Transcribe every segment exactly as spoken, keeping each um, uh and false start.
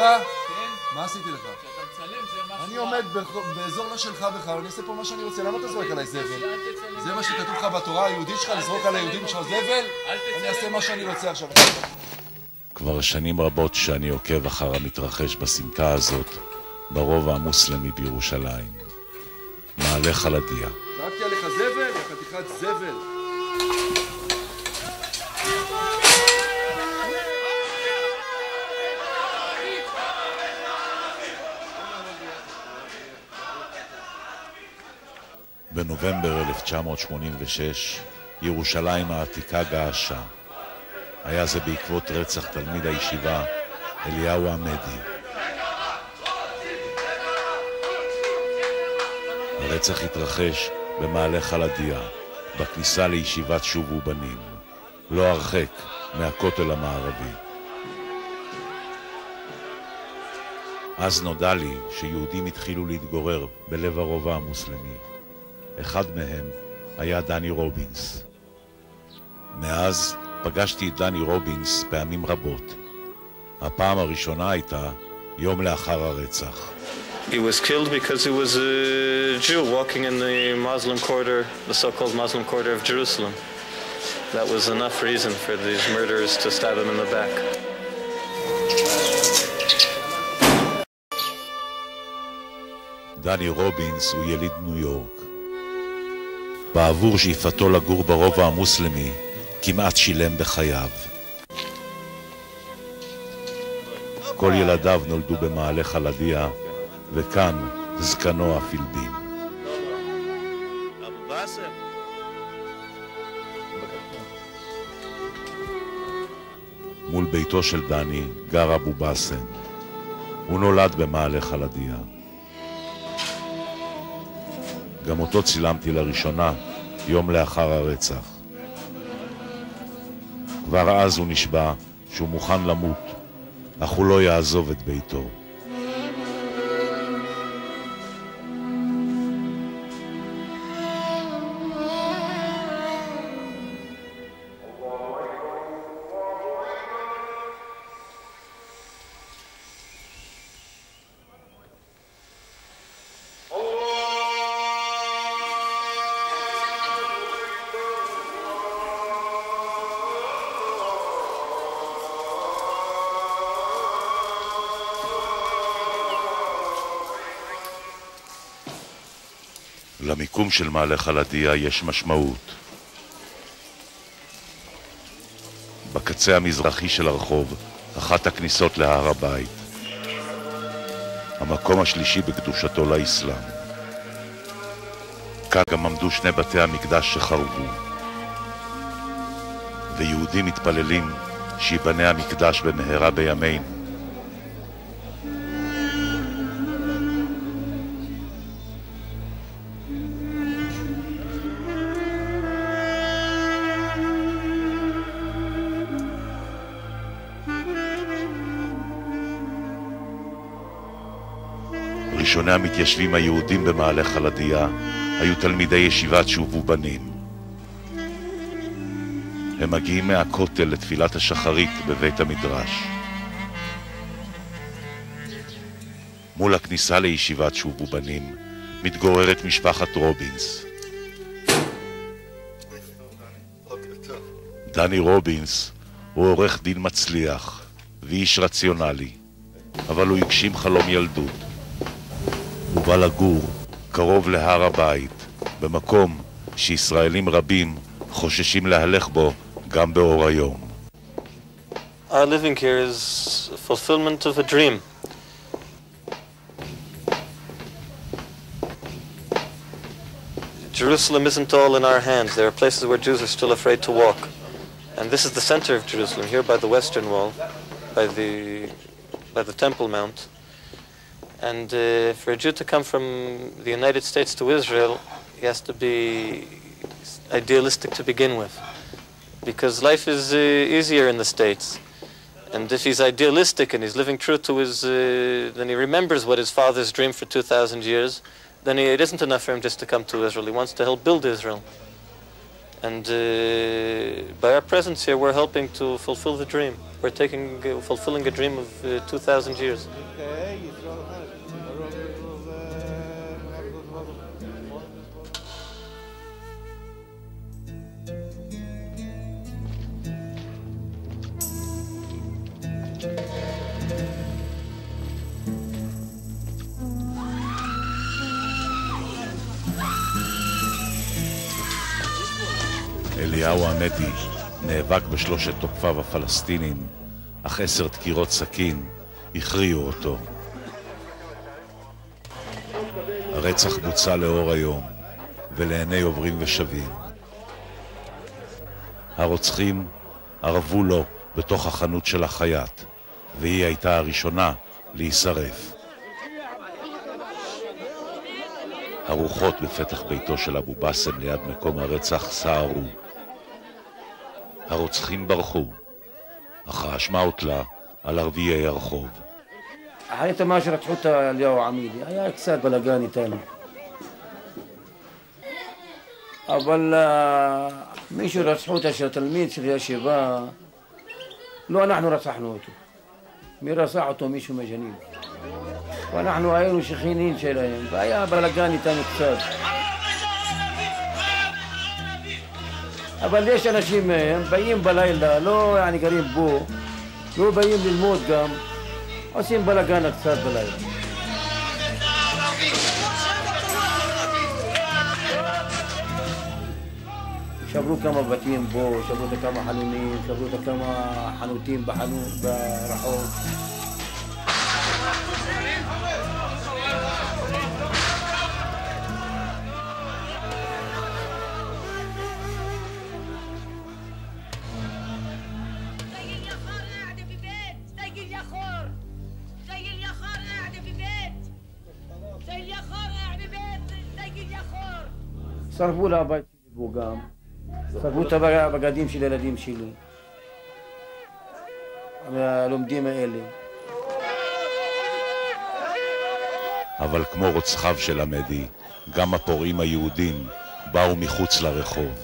בתורה? כן. מה עשיתי לך? כשאתה מצלם זה משהו... אני עומד באזור לא שלך בכלל, אני אעשה פה מה שאני רוצה, למה אתה זורק עליי זבל? זה מה שכתוב לך בתורה היהודית שלך, לזרוק על היהודים שלך זבל? אני אעשה מה שאני רוצה עכשיו. כבר שנים רבות שאני עוקב אחר המתרחש בסמטה הזאת, ברובע המוסלמי בירושלים. מעלה חלדיה. זרקתי עליך זבל, יא חתיכת זבל. בנובמבר אלף תשע מאות שמונים ושש, ירושלים העתיקה געשה. היה זה בעקבות רצח תלמיד הישיבה אליהו עמדי. הרצח התרחש במעלה חלדיה, בכניסה לישיבת שובו בנים, לא הרחק מהכותל המערבי. אז נודע לי שיהודים התחילו להתגורר בלב הרובע המוסלמי. אחד מהם היה דני רובינס. מאז פגשתי את דני רובינס פעמים רבות. הפעם הראשונה הייתה יום לאחר הרצח. He was killed because he was a Jew walking in the Muslim quarter, the so-called Muslim quarter of Jerusalem. That was enough reason for these murderers to stab him in the back. דני רובינס הוא יליד ניו יורק. בעבור שאיפתו לגור ברובע המוסלמי, כמעט שילם בחייו. כל ילדיו נולדו במעלה חלדיה, וכאן זקנו הפילבין. אבו באסם. מול ביתו של דני גר אבו באסם. הוא נולד במעלה חלדיה. גם אותו צילמתי לראשונה, יום לאחר הרצח. כבר אז הוא נשבע שהוא מוכן למות, אך הוא לא יעזוב את ביתו. למיקום של מעלה חלדיה יש משמעות. בקצה המזרחי של הרחוב, אחת הכניסות להר הבית. המקום השלישי בקדושתו לאסלאם. כאן גם עמדו שני בתי המקדש שחרבו. ויהודים מתפללים שיבנה המקדש במהרה בימינו. ראשוני המתיישבים היהודים במעלה חלדיה היו תלמידי ישיבת שובו בנים. הם מגיעים מהכותל לתפילת השחרית בבית המדרש. מול הכניסה לישיבת שובו בנים מתגוררת משפחת רובינס. דני רובינס הוא עורך דין מצליח ואיש רציונלי, אבל הוא הגשים חלום ילדות. הוא בא לגור קרוב להר הבית, במקום שישראלים רבים חוששים להלך בו גם באור היום. Our living here is a fulfillment of a dream. Jerusalem isn't all in our hands. There are places where Jews are still afraid to walk. And this is the center of Jerusalem, here by the Western Wall, by the, by the Temple Mount. And uh, for a Jew to come from the United States to Israel, he has to be idealistic to begin with. Because life is uh, easier in the States. And if he's idealistic and he's living true to his, uh, then he remembers what his father's dreamed for two thousand years, then he, it isn't enough for him just to come to Israel. He wants to help build Israel. And uh, by our presence here, we're helping to fulfill the dream. We're taking, uh, fulfilling a dream of uh, two thousand years. אליהו עמדי נאבק בשלושת תוקפיו הפלסטינים, אך עשר דקירות סכין הכריעו אותו. הרצח בוצע לאור היום ולעיני עוברים ושבים. הרוצחים ערבו לו בתוך החנות של החייט, והיא הייתה הראשונה להישרף. הרוחות בפתח ביתו של אבו באסם ליד מקום הרצח סערו. הרוצחים ברחו, אך האשמה הוטלה על ערביי הרחוב. אחרי מה שרצחו את אליהו עמידי, היה קצת בלגן איתנו. אבל מי שרצחו את התלמיד של ישיבה, לא אנחנו רצחנו אותו. מי רצח אותו? מישהו מג'ניב. ואנחנו היינו שכנים שלהם, והיה בלגן איתנו קצת. אבל יש אנשים מהם, באים בלילה, לא يعني גרים בו, לא באים ללמוד גם, עושים בלגן קצת בלילה. שברו כמה בתים בו, שברו את כמה חנונים, שברו את כמה חנותים בחנות, ברחוב. שרפו לה הבית בו גם, שרפו את הבגדים של הילדים שלי, הלומדים האלה. אבל כמו רוצחיו של עמדי, גם הפורעים היהודים באו מחוץ לרחוב.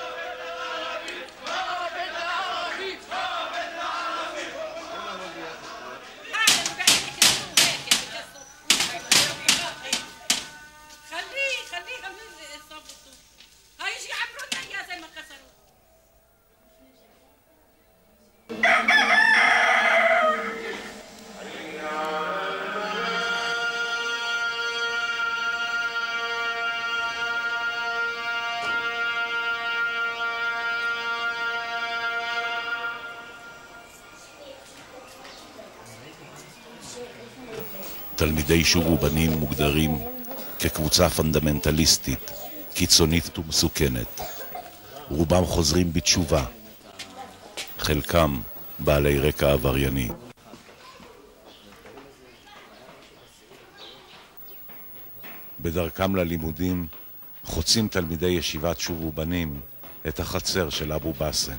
תלמידי שוב ובנים מוגדרים כקבוצה פונדמנטליסטית, קיצונית ומסוכנת. רובם חוזרים בתשובה, חלקם בעלי רקע עברייני. בדרכם ללימודים חוצים תלמידי ישיבת שוב ובנים את החצר של אבו באסם.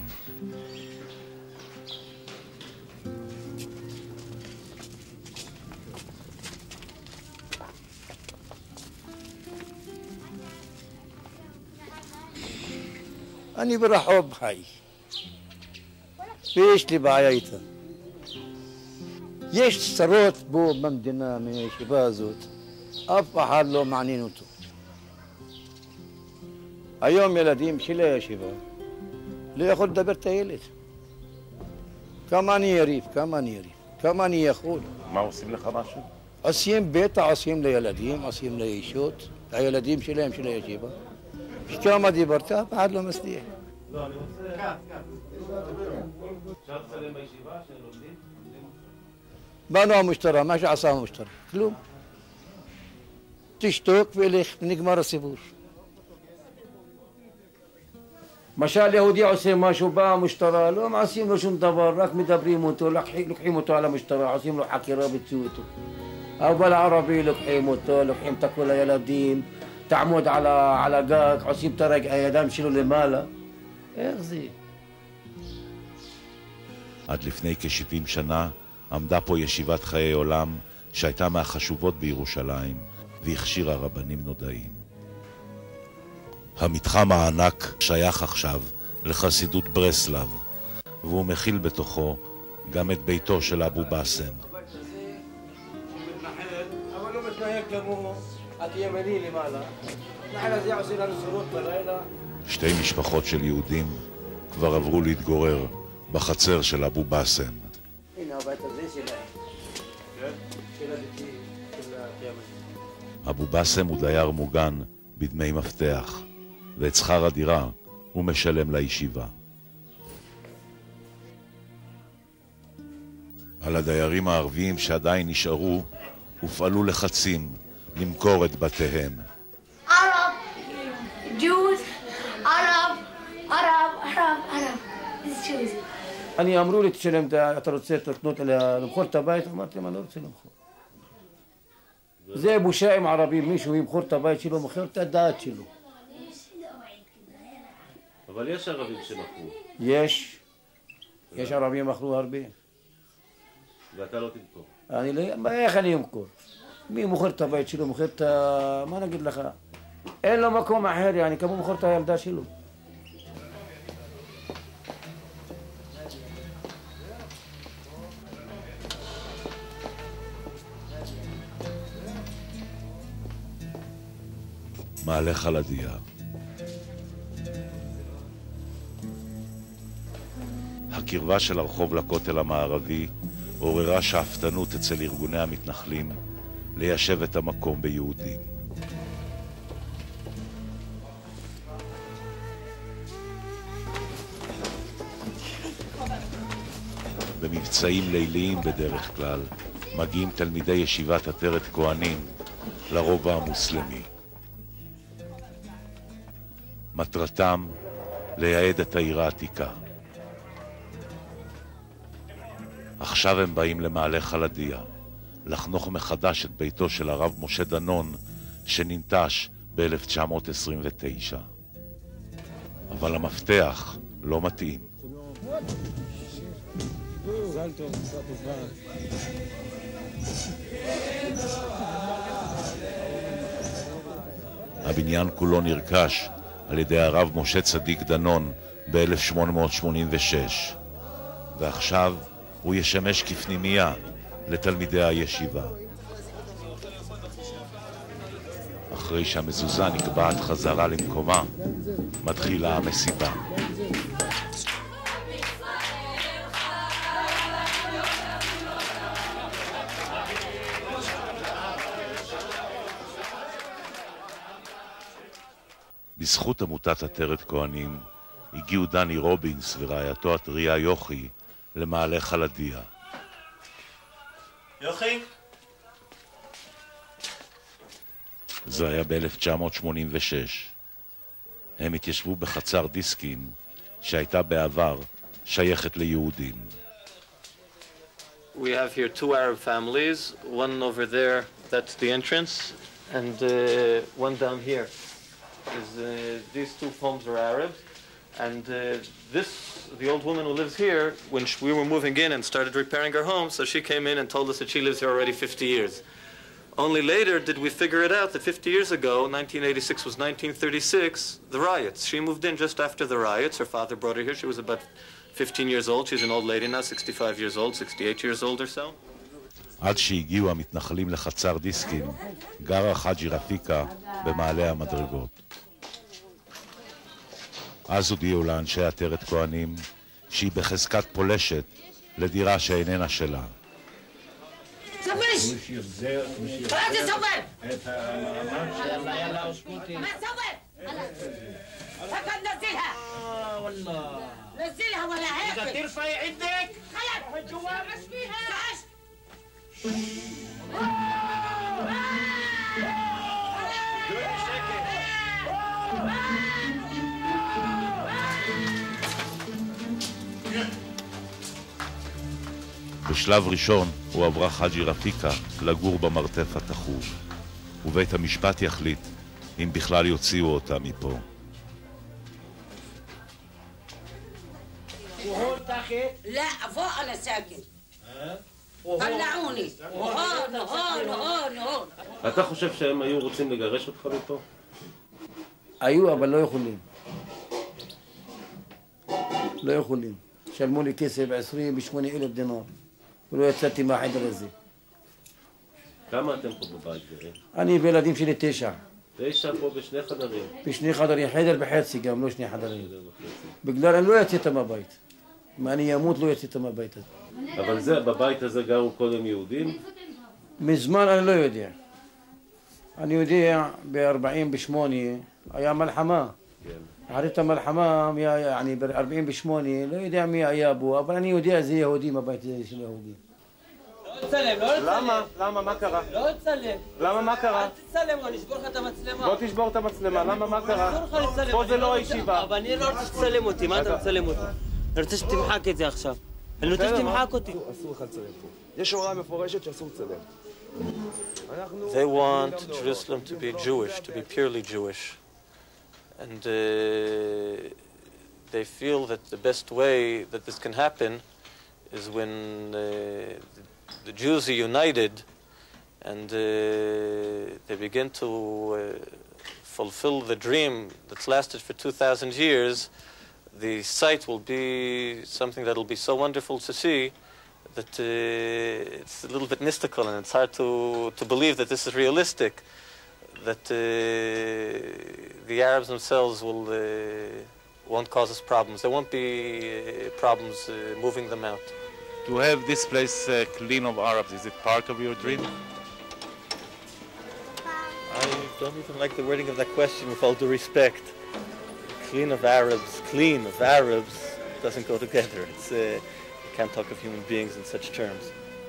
אני ברחוב חי, ויש לי בעיה איתה. יש צרות בו במדינה מהישיבה הזאת, אף אחד לא מעניין אותו. היום ילדים של הישיבה לא יכול לדבר את הילד. כמה אני יריב, כמה אני יריב, כמה אני יכול. מה עושים לך משהו? עושים בטח, עושים לילדים, עושים לאישות, הילדים שלהם של הישיבה. כמה דיברת, אף אחד לא מצליח. לא, אני רוצה... כאן, כאן. אפשר לצלם בישיבה שהם לומדים? באנו המשטרה, מה שעשה המשטרה? כלום. תשתוק ולך, נגמר הסיפור. משל יהודי עושה משהו, בא המשטרה, לא מעשים לו שום דבר, רק מדברים אותו, לוקחים אותו על המשטרה, עושים לו חקירה ביצעו אותו. אבל הערבי לוקחים אותו, לוקחים את כל הילדים, תעמוד על הגג, עושים את הידיים שלו למעלה. איך זה? עד לפני כ-שבעים שנה עמדה פה ישיבת חיי עולם שהייתה מהחשובות בירושלים והכשירה רבנים נודעים. המתחם הענק שייך עכשיו לחסידות ברסלב, והוא מכיל בתוכו גם את ביתו של אבו באסם. אבל לא מתנהג כמו התימני למעלה. נעלה זה עושה לנו סירות בלילה. שתי משפחות של יהודים כבר עברו להתגורר בחצר של אבו באסם. הנה הבית הזה שלהם. של הדתי, של התימני. אבו באסם הוא דייר מוגן בדמי מפתח, ואת שכר הדירה הוא משלם לישיבה. על הדיירים הערביים שעדיין נשארו הופעלו לחצים למכור את בתיהם. ערב, Jews, ערב, ערב, ערב, ערב. It's Jews. אני אמרו לי, תשלם, אתה רוצה לקנות, למכור את הבית? אמרתי, אני לא רוצה למכור. זה בושה עם ערבים, מישהו ימכור את הבית שלו, מוכר את הדעת שלו. אבל יש ערבים שמכרו. יש. יש ערבים מכרו הרבה. ואתה לא תמכור. אני לא... איך אני אמכור? מי מוכר את הבית שלו, מוכר את ה... מה נגיד לך? אין לו מקום אחר, יעני, כמו מוכר את הילדה שלו. מעלה חלדיה. הקרבה של הרחוב לכותל המערבי עוררה שאפתנות אצל ארגוני המתנחלים ליישב את המקום ביהודים. במבצעים ליליים בדרך כלל מגיעים תלמידי ישיבת עטרת כהנים לרובע המוסלמי. מטרתם לייעד את העיר העתיקה. עכשיו הם באים למעלה חלדיה, לחנוך מחדש את ביתו של הרב משה דנון, שננטש ב-אלף תשע מאות עשרים ותשע. אבל המפתח לא מתאים. הבניין כולו נרכש על ידי הרב משה צדיק דנון ב-אלף שמונה מאות שמונים ושש, ועכשיו הוא ישמש כפנימייה לתלמידי הישיבה. אחרי שהמזוזה נקבעת חזרה למקומה, מתחילה המסיבה. בזכות עמותת עטרת כהנים הגיעו דני רובינס ורעייתו הטריה יוכי למעלה חלדיה. יוכי? זה היה ב-אלף תשע מאות שמונים ושש. הם התיישבו בחצר דיסקים שהייתה בעבר שייכת ליהודים. We have here two Arab families, one over there, that's the entrance, and uh, one down here. Is, uh, these two homes are Arabs, and uh, this, the old woman who lives here, when sh we were moving in and started repairing our home, so she came in and told us that she lives here already fifty years. Only later did we figure it out that fifty years ago, nineteen eighty-six was nineteen thirty-six, the riots. She moved in just after the riots. Her father brought her here. She was about fifteen years old. She's an old lady now, sixty-five years old, sixty-eight years old or so. עד שהגיעו המתנחלים לחצר דיסקים, גרה חג'י רפיקה במעלה המדרגות. אז הודיעו לאנשי עטרת כהנים שהיא בחזקת פולשת לדירה שאיננה שלה. ספש! מה זה סופר? מה סופר? فقط نزلها والله نزلها ولا هيك بدك ترفعي عندك خلص جوا مش فيها تعش בשלב ראשון הוא עברה חג'י רפיקה לגור במרתף התחוב, ובית המשפט יחליט אם בכלל יוציאו אותה מפה. لا فوق انا ساكن طلعوني هون هون هون هون אתה חושב שהם היו רוצים לגרש אותך מפה? היו, אבל לא יכולים. לא יכולים. שלמו לי כסף עשרים ושמונה אלף דינר, ולא יצאתי מהחדר הזה. כמה אתם פה בבית גרים? אני וילדים שלי תשע. תשע פה בשני חדרים? בשני חדרים, חדר וחצי גם, לא שני חדרים. בגלל אני לא יצאת מהבית. אם אני אמות לא יצאת מהבית הזה. אבל זה, בבית הזה גרו קודם יהודים? מזמן אני לא יודע. אני יודע, ב-ארבעים ושמונה היה מלחמה. אחרי את המלחמה, ב-ארבעים ושמונה, לא יודע מי היה בו, אבל אני יודע זה יהודים, הבית הזה של יהודים. לא תצלם, לא תצלם. למה? למה? מה קרה? לא תצלם. למה? מה קרה? אל תצלם, אני אשבור לך את המצלמה. בוא תשבור את המצלמה, למה? מה קרה? אסור לך לצלם. פה זה לא הישיבה. אבל אני לא רוצה שתצלם אותי, מה אתה מצלם אותי? אני רוצה שתמחק את זה עכשיו. אני רוצה שתמחק אותי. אסור לך לצלם פה. יש הוראה מפורשת שאסור לצלם. They want Jerusalem to be Jewish, to be purely Jewish. And uh, they feel that the best way that this can happen is when uh, the Jews are united and uh, they begin to uh, fulfill the dream that's lasted for two thousand years. The sight will be something that will be so wonderful to see that uh, it's a little bit mystical and it's hard to, to believe that this is realistic, that uh, the Arabs themselves will, uh, won't cause us problems. There won't be uh, problems uh, moving them out. To have this place uh, clean of Arabs, is it part of your dream? I don't even like the wording of that question with all due respect. Clean of Arabs, clean of Arabs doesn't go together. It's, uh, you can't talk of human beings in such terms.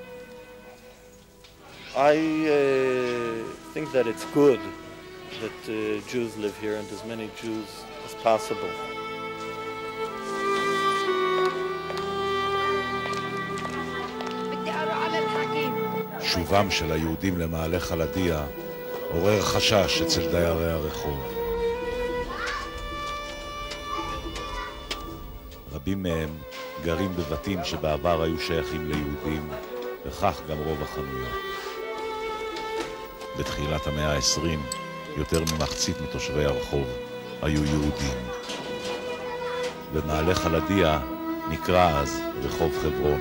I uh, think that it's good that uh, Jews live here and as many Jews as possible. שובם של היהודים למעלה חלדיה עורר חשש אצל דיירי הרחוב. רבים מהם גרים בבתים שבעבר היו שייכים ליהודים, וכך גם רוב החנויות. בתחילת המאה ה-עשרים, יותר ממחצית מתושבי הרחוב היו יהודים. במעלה חלדיה נקרא אז רחוב חברון.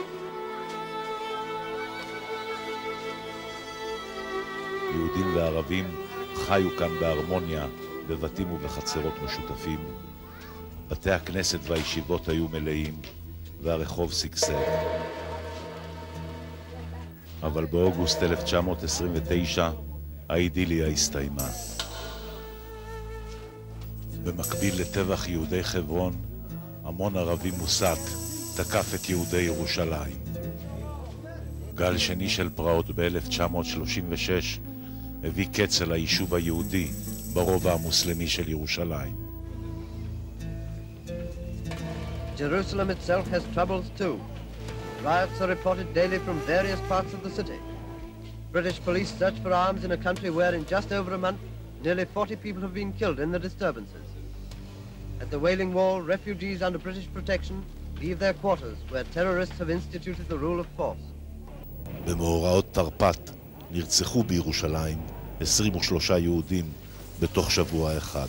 יהודים וערבים חיו כאן בהרמוניה, בבתים ובחצרות משותפים. בתי הכנסת והישיבות היו מלאים, והרחוב סגסג. אבל באוגוסט אלף תשע מאות עשרים ותשע האידיליה הסתיימה. במקביל לטבח יהודי חברון, המון ערבי מוסק תקף את יהודי ירושלים. גל שני של פרעות ב-אלף תשע מאות שלושים ושש הביא קץ על היישוב היהודי ברובע המוסלמי של ירושלים. Jerusalem itself has troubles too. Riots are reported daily from various parts of the city. British police search for arms in a country where in just over a month nearly forty people have been killed in the disturbances. At the Wailing Wall, refugees under British protection leave their quarters where terrorists have instituted the rule of force. במאורעות תרפ"ט נרצחו בירושלים עשרים ושלושה יהודים בתוך שבוע אחד.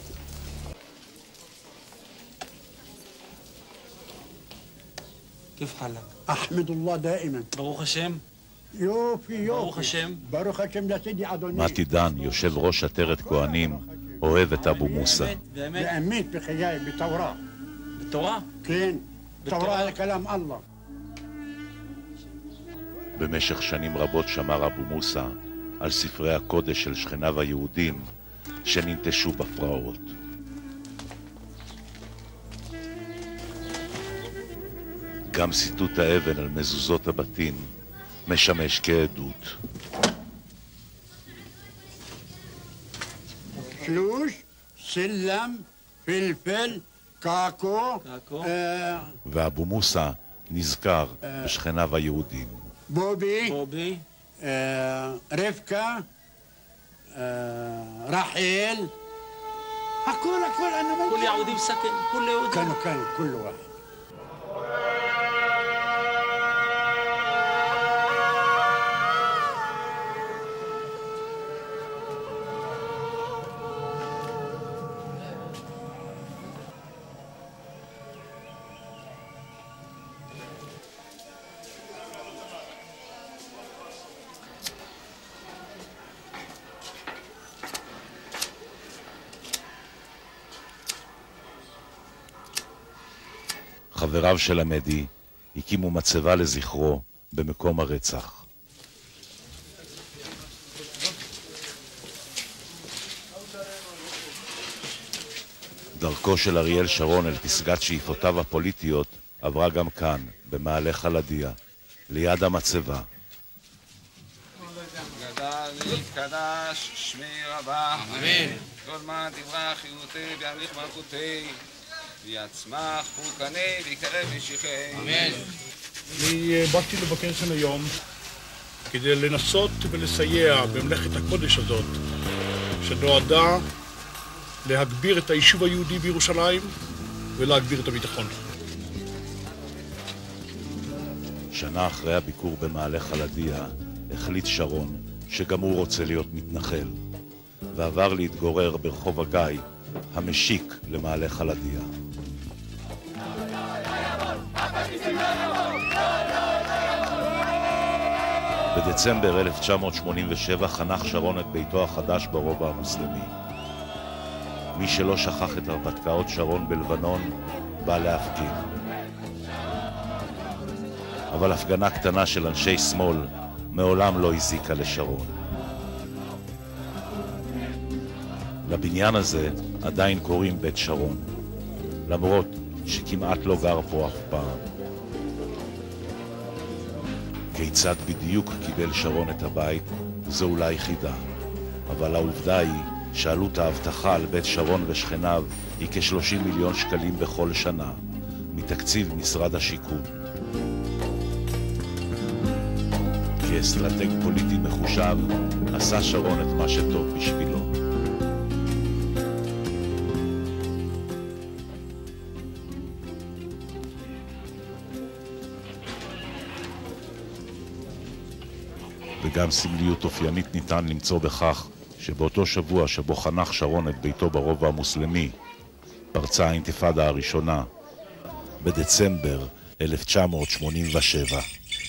كيف حالك؟ أحمد الله دائما. ברוך השם. יופי יופי. ברוך השם. ברוך השם לסידי אדוני. מתי דן, יושב ראש עטרת כהנים, אוהב את אבו מוסא. באמת? באמת בחיי, בתורה. בתורה? כן. תורה זה כלام אללה. במשך שנים רבות שמר אבו מוסא על ספרי הקודש של שכניו היהודים שננטשו בפרעות. גם סיטוט האבן על מזוזות הבתים משמש כעדות. שלוש, סלם, פלפל, קעקו, ואבו מוסא נזכר בשכניו היהודים. בובי, בובי, רבקה, רחל, הכל הכל אני מגיע. كل يهودي مسكن كل يهودي كانوا كانوا كل واحد. חבריו של המדי הקימו מצבה לזכרו במקום הרצח. דרכו של אריאל שרון אל פסגת שאיפותיו הפוליטיות עברה גם כאן, במעלה חלדיה, ליד המצבה. גדל נתקדש שמי רבה, אמן. כל מה תברח חיותי וימליך מלכותי, ויצמח פורקני ויקרב משיחי, אמן. אני באתי לבקר כאן היום כדי לנסות ולסייע במלאכת הקודש הזאת, שנועדה להגביר את היישוב היהודי בירושלים ולהגביר את הביטחון. שנה אחרי הביקור במעלה חלדיה החליט שרון שגם הוא רוצה להיות מתנחל, ועבר להתגורר ברחוב הגיא המשיק למעלה חלדיה. בדצמבר אלף תשע מאות שמונים ושבע חנך שרון את ביתו החדש ברובע המוסלמי. מי שלא שכח את הרפתקאות שרון בלבנון בא להפגין. אבל הפגנה קטנה של אנשי שמאל מעולם לא הזיקה לשרון. לבניין הזה עדיין קוראים בית שרון, למרות שכמעט לא גר פה אף פעם. כיצד בדיוק קיבל שרון את הבית זו אולי חידה, אבל העובדה היא שעלות האבטחה על בית שרון ושכניו היא כ-שלושים מיליון שקלים בכל שנה, מתקציב משרד השיכון. כאסטרטג פוליטי מחושב, עשה שרון את מה שטוב בשבילו. וגם סמליות אופיינית ניתן למצוא בכך שבאותו שבוע שבו חנך שרון את ביתו ברובע המוסלמי, פרצה האינתיפאדה הראשונה, בדצמבר אלף תשע מאות שמונים ושבע.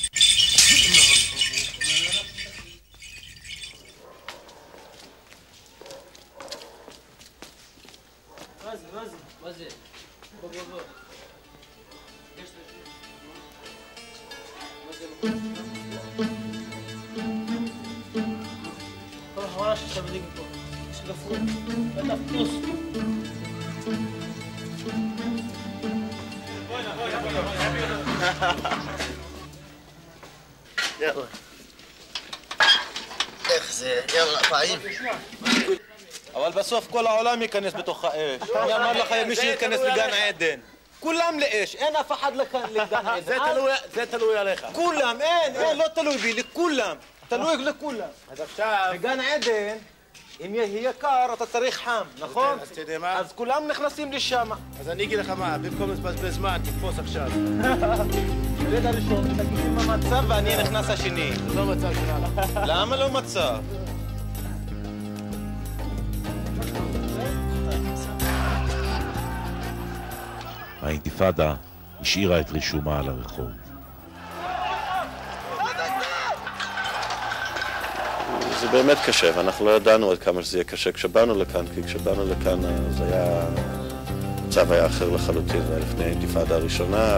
יאללה. איך זה? יאללה, פעמים. אבל בסוף כל העולם ייכנס בתוך האש. אני אמר לך, מי שייכנס לגן עדן. כולם לאש, אין אף אחד לגן עדן. זה תלוי עליך. כולם, אין, אין, לא תלוי בי, לכולם. תלוי לכולם. אז עכשיו... בגן עדן, אם יהיה קר, אתה צריך חם, נכון? אז אתה יודע מה? אז כולם נכנסים לשם. אז אני אגיד לך מה, במקום לבזבז זמן, תתפוס עכשיו. רגע ראשון, תגידי מה מצב ואני נכנס השני. זה לא מצב שלנו. למה לא מצב? האינתיפאדה השאירה את רישומה על הרחוב. זה באמת קשה, ואנחנו לא ידענו עד כמה שזה יהיה קשה כשבאנו לכאן, כי כשבאנו לכאן זה היה... המצב היה אחר לחלוטין, זה היה לפני האינתיפאדה הראשונה,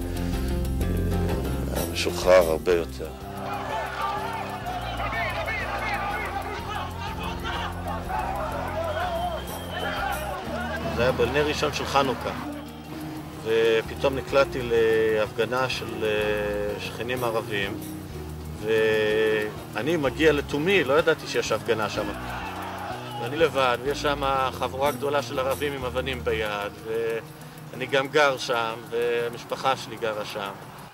והיה משוחרר הרבה יותר. זה היה בנר ראשון של חנוכה, ופתאום נקלעתי להפגנה של שכנים ערבים, ואני מגיע לתומי, לא ידעתי שיש הפגנה שם. ואני לבד, ויש שם חבורה גדולה של ערבים עם אבנים ביד, ואני גם גר שם, והמשפחה שלי גרה שם.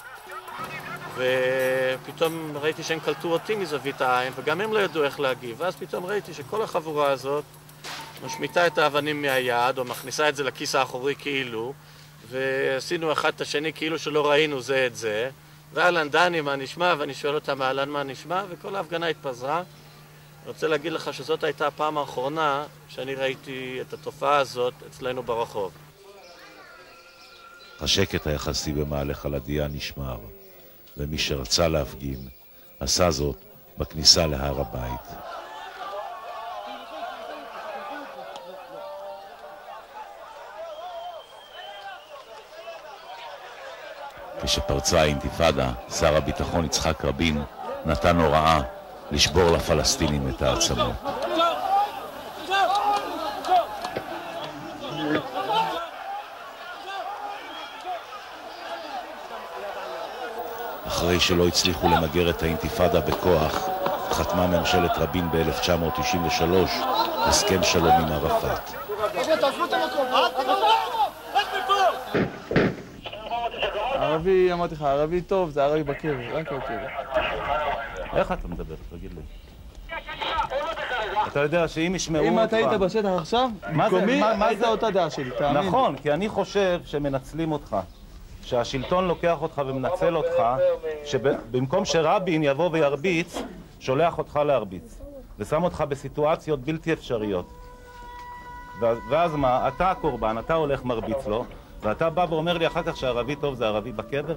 ופתאום ראיתי שהם קלטו אותי מזווית העין, וגם הם לא ידעו איך להגיב. ואז פתאום ראיתי שכל החבורה הזאת משמיטה את האבנים מהיד, או מכניסה את זה לכיס האחורי כאילו, ועשינו אחד את השני כאילו שלא ראינו זה את זה. ואלן, דני, מה נשמע? ואני שואל אותם, אלן, מה נשמע? וכל ההפגנה התפזרה. אני רוצה להגיד לך שזאת הייתה הפעם האחרונה שאני ראיתי את התופעה הזאת אצלנו ברחוב. השקט היחסי במעלה חלדיה נשמר, ומי שרצה להפגין עשה זאת בכניסה להר הבית. כשפרצה האינתיפאדה, שר הביטחון יצחק רבין נתן הוראה לשבור לפלסטינים את העצמות. אחרי שלא הצליחו למגר את האינתיפאדה בכוח, חתמה ממשלת רבין ב-אלף תשע מאות תשעים ושלוש הסכם שלום עם ערפאת. ערבי, אמרתי לך, ערבי טוב, זה ערבי בקר, רק בקר. איך אתה מדבר? תגיד לי. אתה יודע שאם ישמעו אותך... אם אתה היית בשטח עכשיו, במקומי, היית אותה דעה שלי, תאמין. נכון, כי אני חושב שמנצלים אותך. שהשלטון לוקח אותך ומנצל אותך, שבמקום שרבין יבוא וירביץ, שולח אותך להרביץ. ושם אותך בסיטואציות בלתי אפשריות. ואז מה? אתה הקורבן, אתה הולך מרביץ לו, ואתה בא ואומר לי אחר כך שהערבי טוב זה ערבי בקבר?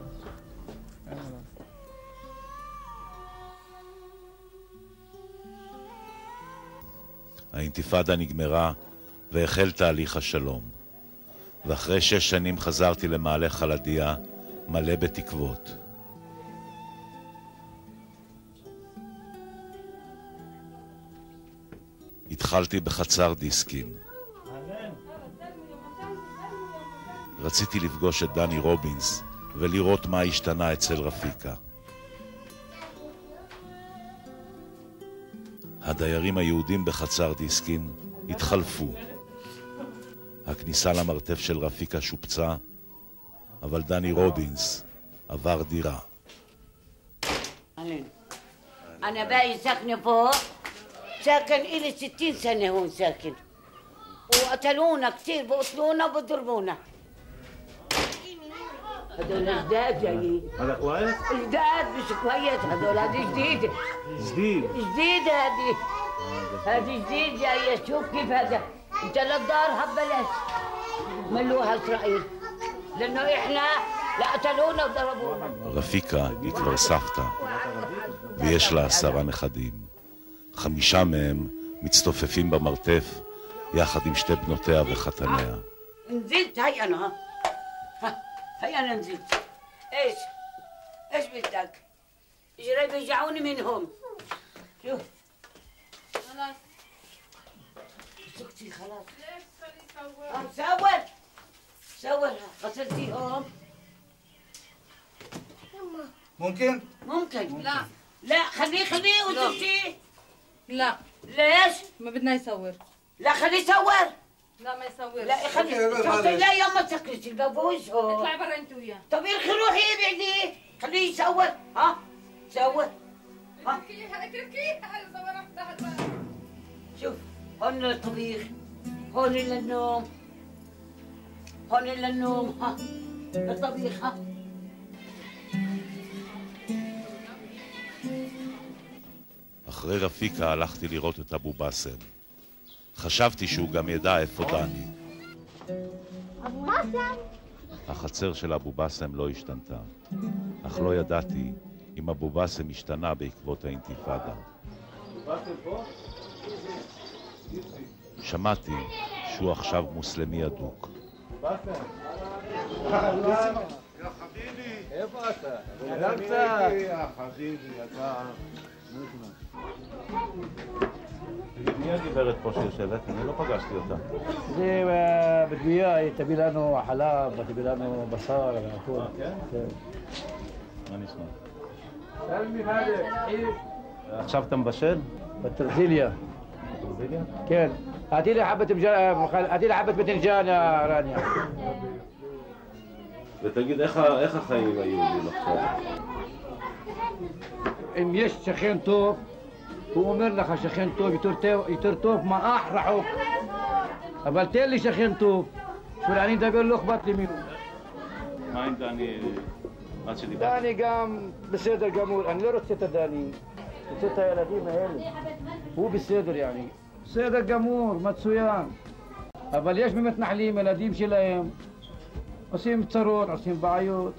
האינתיפאדה נגמרה והחל תהליך השלום. ואחרי שש שנים חזרתי למעלה חלדיה מלא בתקוות. התחלתי בחצר דיסקין. רציתי לפגוש את דני רובינס ולראות מה השתנה אצל רפיקה. הדיירים היהודים בחצר דיסקין התחלפו. הכניסה למרתף של רפיקה שופצה, אבל דני רובינס עבר דירה. أنا باقي ساكنة فوق ساكن إلي ستين سنة هون ساكن وقتلونا كتير بقتلونا وبضربونا هدول جداد جايين هذا كويس؟ جداد مش كويس هدول هذه جديدة جديد جديدة هذه هذه جديد جاية شوف كيف هذا انت للدارها ببلاش ملوها إسرائيل لأنه إحنا لقتلونا وضربونا. רפיקה היא כבר סבתא, ויש לה עשרה נכדים. חמישה מהם מצטופפים במרתף יחד עם שתי בנותיה וחתניה. نزلت هي أنا ها هي أنا نزلت إيش إيش بدك؟ إجري بيرجعوني منهم شوف خلاص سكتي خلاص صور صور غسلتيهم ممكن؟ ممكن لا لا خليه خليه وتمشي لا ليش؟ ما بدنا يصور لا خليه يصور لا ما يصورش لا خليه شوفي لا يوم ما تسكريش الباب وجهه اطلع برا انت وياه طب يا اخي روحي ابعدي خليه يصور ها صور ها اتركيها اتركيها صور تحت شوف هون للطبيخ هون للنوم هون للنوم ها للطبيخ ها אחרי רפיקה הלכתי לראות את אבו באסם. חשבתי שהוא גם ידע איפה דני. אבו באסם? החצר של אבו באסם לא השתנתה, אך לא ידעתי אם אבו באסם השתנה בעקבות האינתיפאדה. שמעתי שהוא עכשיו מוסלמי אדוק. יא חביבי, איפה אתה? יא חביבי, אתה... מי הגברת פה שיושבת? אני לא פגשתי אותה. זה בדמיה, היא תביא לנו חלב, תביא לנו בשר, והכל. כן? מה נשמע? סלמי חלב, עכשיו אתה מבשל? בטרזיליה. בטרזיליה? כן. هاتي لي حبة بجان هاتي لي حبة بتنجان يا رانيا. ותגיד, איך החיים היהודים עכשיו? אם יש שכן טוב, הוא אומר לך שכן טוב, יותר טוב מאח רחוק. אבל תן לי שכן טוב, שאני מדבר לא אכפת לי ממנו. מה עם דני? דני גם בסדר גמור, אני לא רוצה את הדני, רוצה את הילדים האלה. הוא בסדר יעני. בסדר גמור, מצוין. אבל יש במתנחלים ילדים שלהם, עושים צרות, עושים בעיות.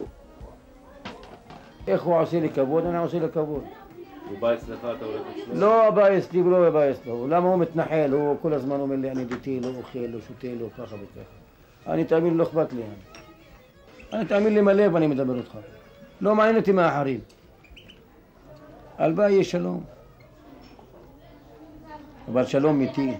איך הוא עושה לי כבוד? אני עושה לי כבוד. הוא בא אצלך, אתה הולך אצלך? לא בא אצלי ולא בא אצלו. למה הוא מתנחל? הוא כל הזמן אומר לי, אני ביתי, לא אוכל, לא שותה, לא ככה וככה. אני תאמין, לא אכפת לי. אני תאמין לי מלא ואני מדבר אותך. לא מעניין אותי מהאחרים. הלוואי יהיה שלום. אבל שלום איתי.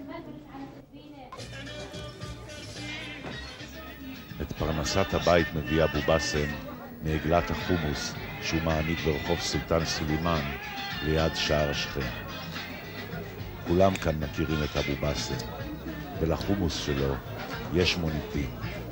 את פרנסת הבית מביא אבו באסם מעגלת החומוס שהוא מעניק ברחוב סולטן סולימן ליד שער השכם. כולם כאן מכירים את אבו באסם, ולחומוס שלו יש מוניטין.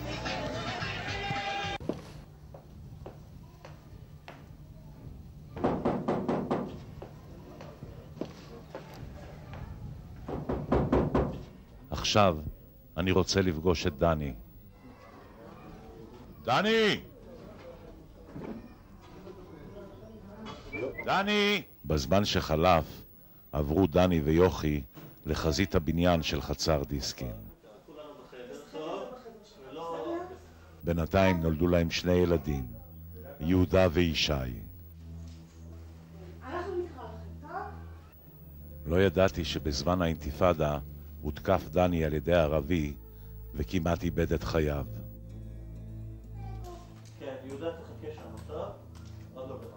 עכשיו אני רוצה לפגוש את דני. דני! דני! בזמן שחלף עברו דני ויוכי לחזית הבניין של חצר דיסקין. בינתיים נולדו להם שני ילדים, יהודה וישי. לא ידעתי שבזמן האינתיפאדה הותקף דני על ידי ערבי וכמעט איבד את חייו. כן, יהודה תחכה שם, אתה? עוד לא גרם.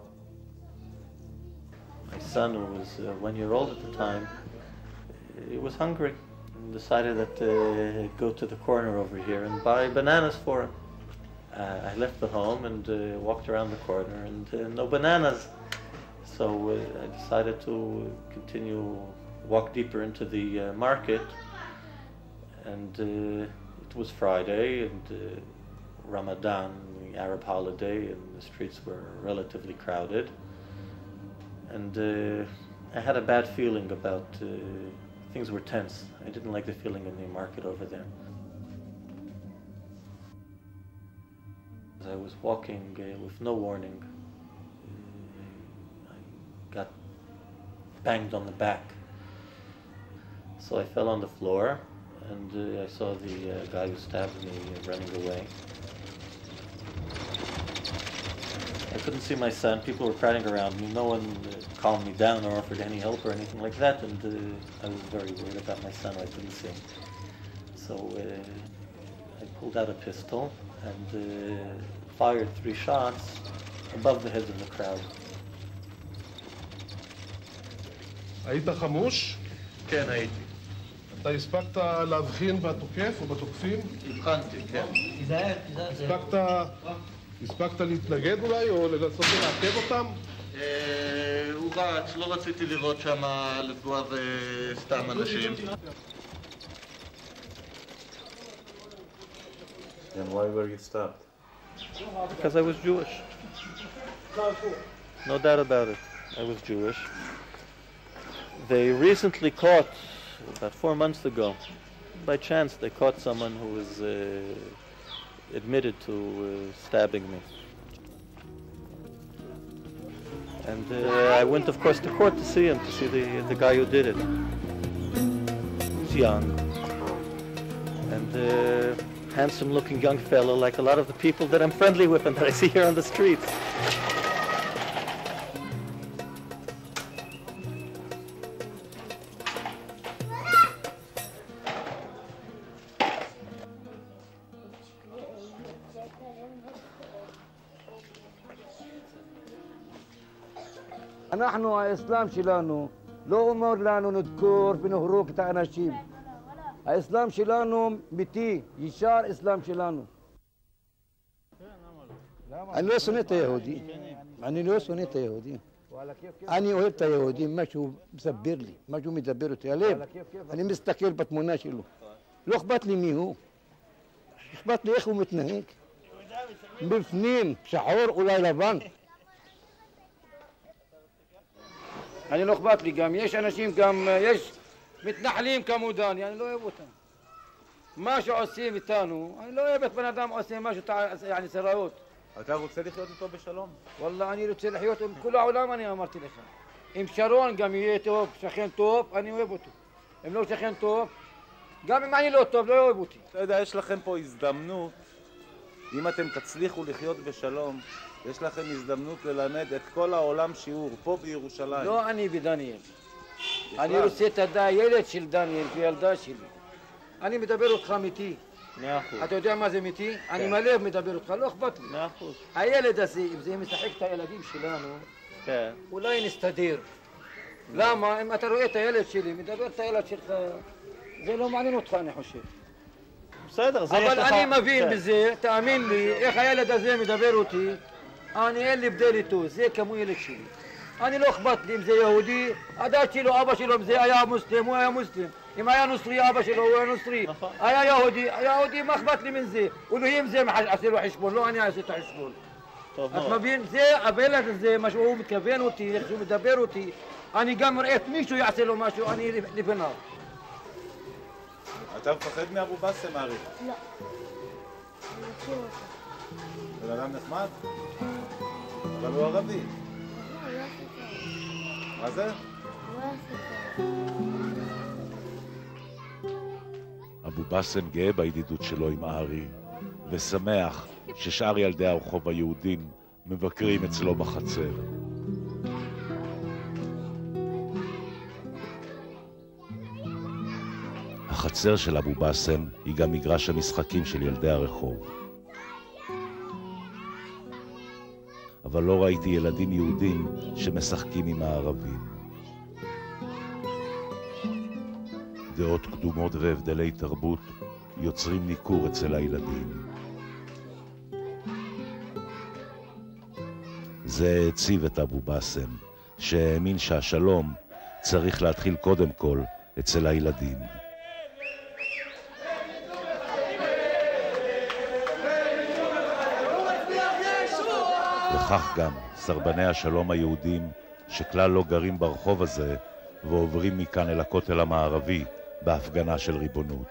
My son, who was uh, one year old at the time, he was hungry and decided that uh, he'd go to the corner over here and buy bananas for him. Uh, I left the home and uh, walked around the corner and uh, no bananas. So uh, I decided to continue, walk deeper into the uh, market. And uh, it was Friday and uh, Ramadan, the Arab holiday, and the streets were relatively crowded. And uh, I had a bad feeling about, uh, things were tense. I didn't like the feeling in the market over there. As I was walking uh, with no warning, uh, I got banged on the back. So I fell on the floor, and uh, I saw the uh, guy who stabbed me uh, running away. I couldn't see my son. People were crowding around me. No one uh, calmed me down or offered any help or anything like that, and uh, I was very worried about my son. I couldn't see him. So uh, I pulled out a pistol and uh, fired three shots above the heads of the crowd. היית חמוש? כן, הייתי. אתה הספקת להבחין בתוקף או בתוקפים? הבחנתי, כן. תיזהר, תיזהר. הספקת... הספקת להתנגד אולי, או לנסות לעכב אותם? הוא רץ, לא רציתי לראות שם לפגוע בסתם אנשים. And why were you stopped? Because I was Jewish. No doubt about it. I was Jewish. They recently caught, about four months ago, by chance they caught someone who was uh, admitted to uh, stabbing me. And uh, I went, of course, to court to see him, to see the, the guy who did it. He was young and uh, handsome-looking young fellow, like a lot of the people that I'm friendly with and that I see here on the streets. אנחנו, האסלאם שלנו, לא אומר לנו נדקור ונהרוג את האנשים. האסלאם שלנו מיתי, ישר אסלאם שלנו. אני לא שונא את היהודי, אני לא שונא את היהודי. אני אוהב את היהודי, משהו מסבר לי, משהו מדבר אותי, הלב. אני מסתכל בתמונה שלו. לא אכפת לי מי הוא. אכפת לי איך הוא מתנהג. בפנים, שחור אולי לבן. אני לא אכפת לי, גם יש אנשים, גם יש מתנחלים כמו דני, אני לא אוהב אותם. מה שעושים איתנו, אני לא אוהב את בן אדם עושה משהו, יעני סראות. אתה רוצה לחיות איתו בשלום? וואלה, אני רוצה לחיות עם כל העולם, אני אמרתי לך. אם שרון גם יהיה טוב, שכן טוב, אני אוהב אותו. אם לא שכן טוב, גם אם אני לא טוב, לא אוהב אותי. אתה יודע, יש לכם פה הזדמנות, אם אתם תצליחו לחיות בשלום, יש לכם הזדמנות ללמד את כל העולם שיעור, פה בירושלים. לא אני ודניאל. אני רוצה את הילד של דניאל וילדה שלי. אני מדבר אותך אמיתי. מאה אחוז. אתה יודע מה זה אמיתי? אני מלא מדבר איתך, לא אכפת לי. מאה אחוז. הילד הזה, אם זה משחק את הילדים שלנו, כן. אולי נסתדר. למה? אם אתה רואה את הילד שלי, מדבר את הילד שלך, זה לא מעניין אותך, אני חושב. בסדר, זה יש לך... אבל אני מבין בזה, תאמין לי, איך הילד הזה מדבר אותי, אני אין לי הבדל איתו, זה כמו ילד שלי. אני לא אכפת לי אם זה יהודי, הדת שלו, אבא שלו, אם זה היה מוסלם, הוא היה מוסלם. אם היה נוצרי, אבא שלו, הוא היה נוצרי. היה יהודי, יהודי, מה אכפת לי מזה? אלוהים זה עשה לו חשבון, לא אני אעשה את החשבון. אתה מבין? זה, הילד הזה, מה שהוא מתכוון אותי, איך שהוא מדבר אותי, אני גם רואה את מישהו יעשה לו משהו, אני לפניו. אתה מפחד מאבו באסם, ארי? לא. אני מכיר אותו. בן אדם נחמד? אבל הוא ערבי. לא, הוא לא עושה מה זה? הוא לא עושה אבו באסם גאה בידידות שלו עם ארי, ושמח ששאר ילדי הרחוב היהודים מבקרים אצלו בחצר. החצר של אבו באסם היא גם מגרש המשחקים של ילדי הרחוב. אבל לא ראיתי ילדים יהודים שמשחקים עם הערבים. דעות קדומות והבדלי תרבות יוצרים ניכור אצל הילדים. זה הציב את אבו באסם, שהאמין שהשלום צריך להתחיל קודם כל אצל הילדים. וכך גם סרבני השלום היהודים שכלל לא גרים ברחוב הזה ועוברים מכאן אל הכותל המערבי בהפגנה של ריבונות.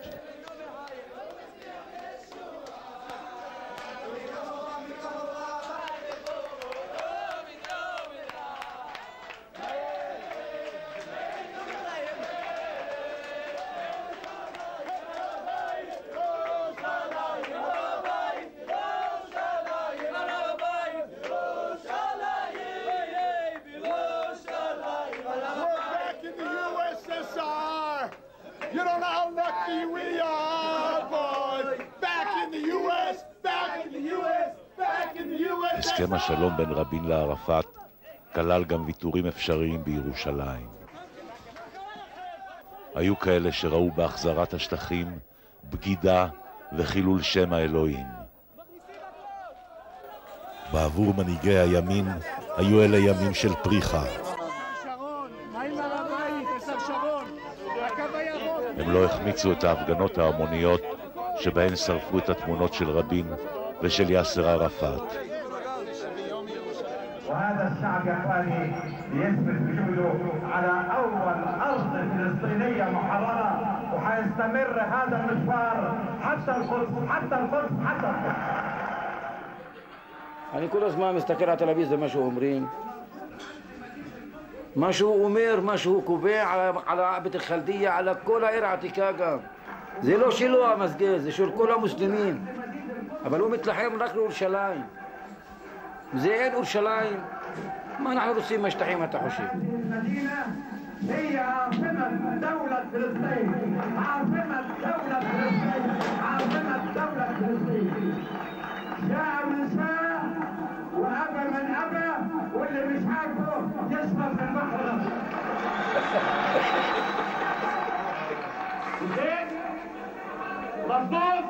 הסכם השלום בין רבין לערפאת כלל גם ויתורים אפשריים בירושלים. היו כאלה שראו בהחזרת השטחים בגידה וחילול שם האלוהים. בעבור מנהיגי הימין היו אלה ימים של פריחה. הם לא החמיצו את ההפגנות ההמוניות שבהן שרפו את התמונות של רבין ושל יאסר ערפאת. وهذا الشعب يا اخواني يثبت وجوده على اول ارض فلسطينيه محرره وحيستمر هذا المشوار حتى القدس حتى القدس حتى القدس. אני כל הזמן מסתכל על הטלוויזיה מה שהוא אומרים. מה שהוא אומר, מה שהוא קובע על בית החלדיה, על כל העיר העתיקה גם. זה לא שלו המסגד, זה של כל המוסלמים. אבל הוא מתלחם רק לירושלים. זה אין ירושלים, מה אנחנו רוצים מהשטחים אתה חושב? هي عاصمة دولة فلسطين، عاصمة دولة فلسطين، عاصمة دولة فلسطين. شاء من شاء وأبى من أبى واللي مش عاجبه يشرب في البحر. زين؟ مظبوط؟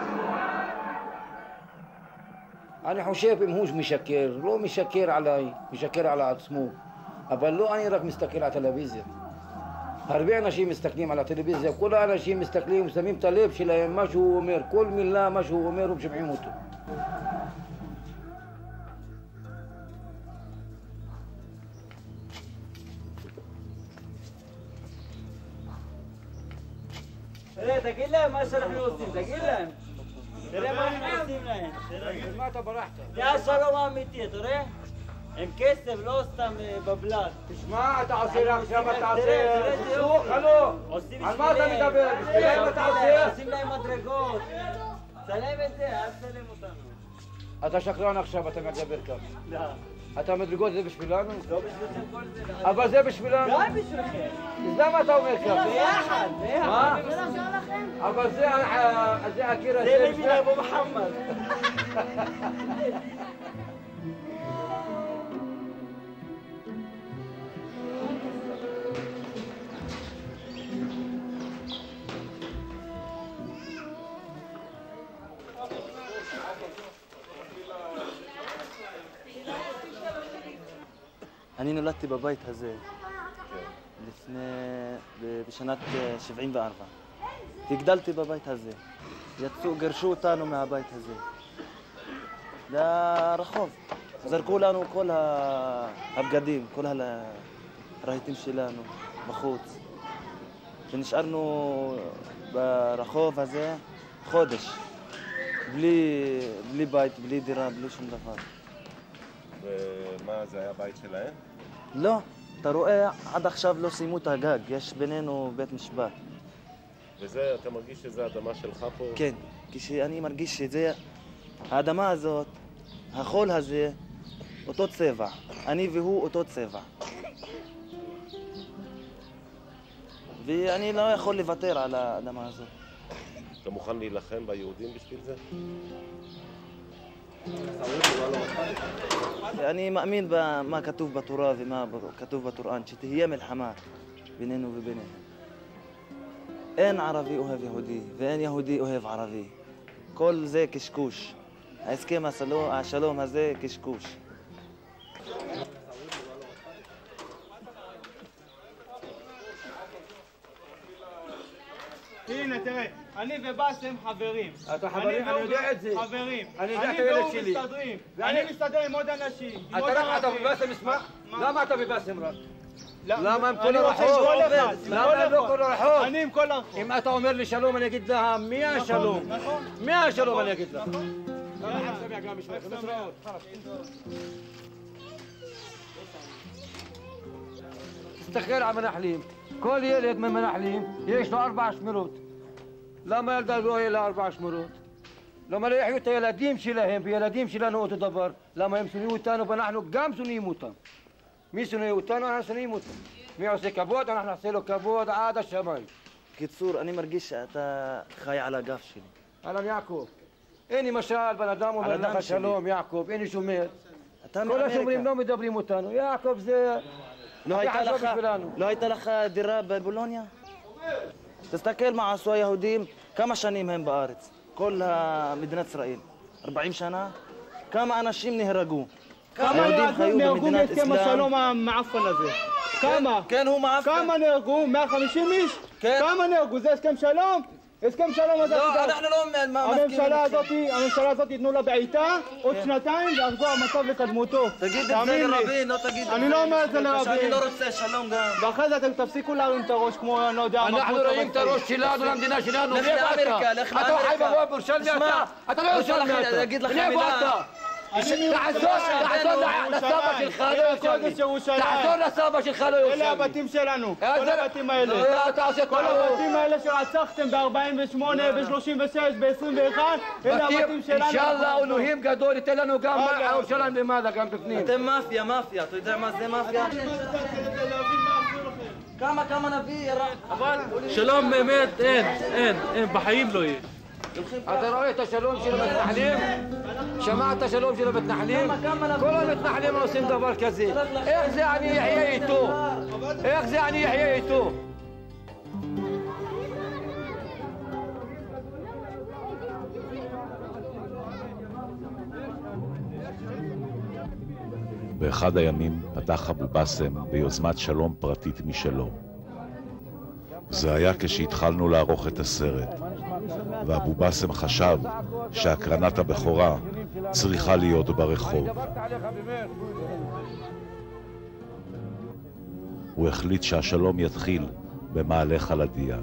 אני חושב אם הוא משקר, לא משקר עליי, משקר על עצמו. אבל לא אני רק מסתכל על הטלוויזיה. הרבה אנשים מסתכלים על הטלוויזיה, כל האנשים מסתכלים ושמים את הלב שלהם, מה שהוא אומר, כל מילה, מה שהוא אומר, ומשמעים אותו. תראה, תגיד להם מה שאנחנו עושים, תגיד להם. תראה מה אנחנו עושים להם. מה אתה ברחת? זה השלום האמיתי, תראה? עם כסף, לא סתם בבלת. תשמע, אתה עושה עכשיו, אתה עושה סכסוך, הלו? על מה אתה מדבר? בשבילם אתה עושה? עושים להם מדרגות. צלם את זה, אל תצלם אותנו. אתה שקרן עכשיו, אתה מדבר ככה. לא. אתה מדרגות זה בשבילנו? לא בשבילכם כל זה. אבל זה בשבילנו? גם בשבילכם. אז למה אתה אומר ככה? ביחד, ביחד. מה? זה לא עזור לכם? אבל זה הקיר הזה... זה בשביל אבו מוחמד. אני נולדתי בבית הזה לפני, בשנת שבעים וארבע. הגדלתי בבית הזה. יצאו, גרשו אותנו מהבית הזה. לרחוב. זרקו לנו כל הבגדים, כל הרהיטים שלנו בחוץ. ונשארנו ברחוב הזה חודש. בלי, בלי בית, בלי דירה, בלי שום דבר. ומה, זה היה בית שלהם? לא, אתה רואה, עד עכשיו לא סיימו את הגג, יש בינינו בית משפט. וזה, אתה מרגיש שזה האדמה שלך פה? כן, כשאני מרגיש שזה, האדמה הזאת, החול הזה, אותו צבע. אני והוא אותו צבע. ואני לא יכול לוותר על האדמה הזאת. אתה מוכן להילחם ביהודים בשביל זה? אני מאמין במה כתוב בתורה ומה כתוב בקוראן, שתהיה מלחמה בינינו וביניהם. אין ערבי אוהב יהודי ואין יהודי אוהב ערבי. כל זה קשקוש. ההסכם השלום הזה קשקוש. הנה, תראה, אני ובאסם חברים. אתה חברים? אני יודע את זה. חברים. אני יודע את הילד שלי. אני והוא מסתדרים. אני מסתדר עם עוד אנשים. אתה רק אתה ובאסם מסמך? למה אתה ובאסם רק? למה הם כל אני רוצה הרחוב? כל אחד. למה הם לא כל הרחוב? אני עם כל הרחוב. אם אתה אומר לי שלום, אני אגיד לך מי השלום. נכון. מי השלום אני אגיד לך. תסתכל על מנחלים. כל ילד ממנחלים יש לו ארבע שמירות. למה ילדה לא יהיה לה ארבע שמירות? למה לא יחיו את הילדים שלהם וילדים שלנו אותו דבר? למה הם שונאים אותנו ואנחנו גם שונאים אותם? מי שונא אותנו? אנחנו שונאים אותם. מי עושה כבוד? אנחנו נעשה לו כבוד עד השמיים. קיצור, אני מרגיש שאתה חי על הגב שלי. אהלן יעקב. אין למשל בן אדם אומר לך שלום יעקב, אין שומר. כל השומרים לא מדברים אותנו. יעקב זה... לא הייתה לך, לא הייתה לך דירה בבולוניה? תסתכל מה עשו היהודים, כמה שנים הם בארץ, כל מדינת ישראל, ארבעים שנה, כמה אנשים נהרגו. כמה נהרגו מהסכם השלום המעפן הזה? כמה? כן, הוא מעפן. כמה נהרגו? מאה וחמישים איש? כמה נהרגו? זה הסכם שלום? הסכם שלום הזה... לא, אנחנו לא מסכימים. הממשלה הזאת, הממשלה הזאת ייתנו לה בעיטה עוד שנתיים ויחזור המצב לקדמותו. תגיד את זה לרבין, לא תגיד... אני לא אומר את זה לרבין. אני לא רוצה שלום גם. ואחרי זה אתם תפסיקו להרים את הראש כמו, אני לא יודע... אנחנו רואים את הראש שלנו למדינה שלנו. לך לאמריקה, לך לאמריקה. אתה חי בבוא ירושלמי אתה? אתה לא ירושלמי אתה. אני אגיד לך מילה. תעזור לסבא שלך לא ירושלמי. תעזור לסבא שלך לא ירושלמי. אלה הבתים שלנו, כל הבתים האלה. כל הבתים האלה שרצחתם ב-ארבעים ושמונה, ב-שלושים ושש, ב-עשרים ואחת, אלה הבתים שלנו. אינשאללה אלוהים גדול ייתן לנו גם ירושלים למעלה, גם בפנים. אתם מאפיה, מאפיה. אתה יודע מה זה מאפיה? כמה, כמה נביא, אבל... שלום באמת אין, אין, אין, בחיים לא יהיה. אתה רואה את השלום של המתנחלים? שמעת את השלום של המתנחלים? כל המתנחלים עושים דבר כזה. איך זה אני אחיה איתו? איך זה אני אחיה איתו? באחד הימים פתח אבו באסם ביוזמת שלום פרטית משלו. זה היה כשהתחלנו לערוך את הסרט, ואבו באסם חשב שהקרנת הבכורה צריכה להיות ברחוב. הוא החליט שהשלום יתחיל במעלה חלדיה.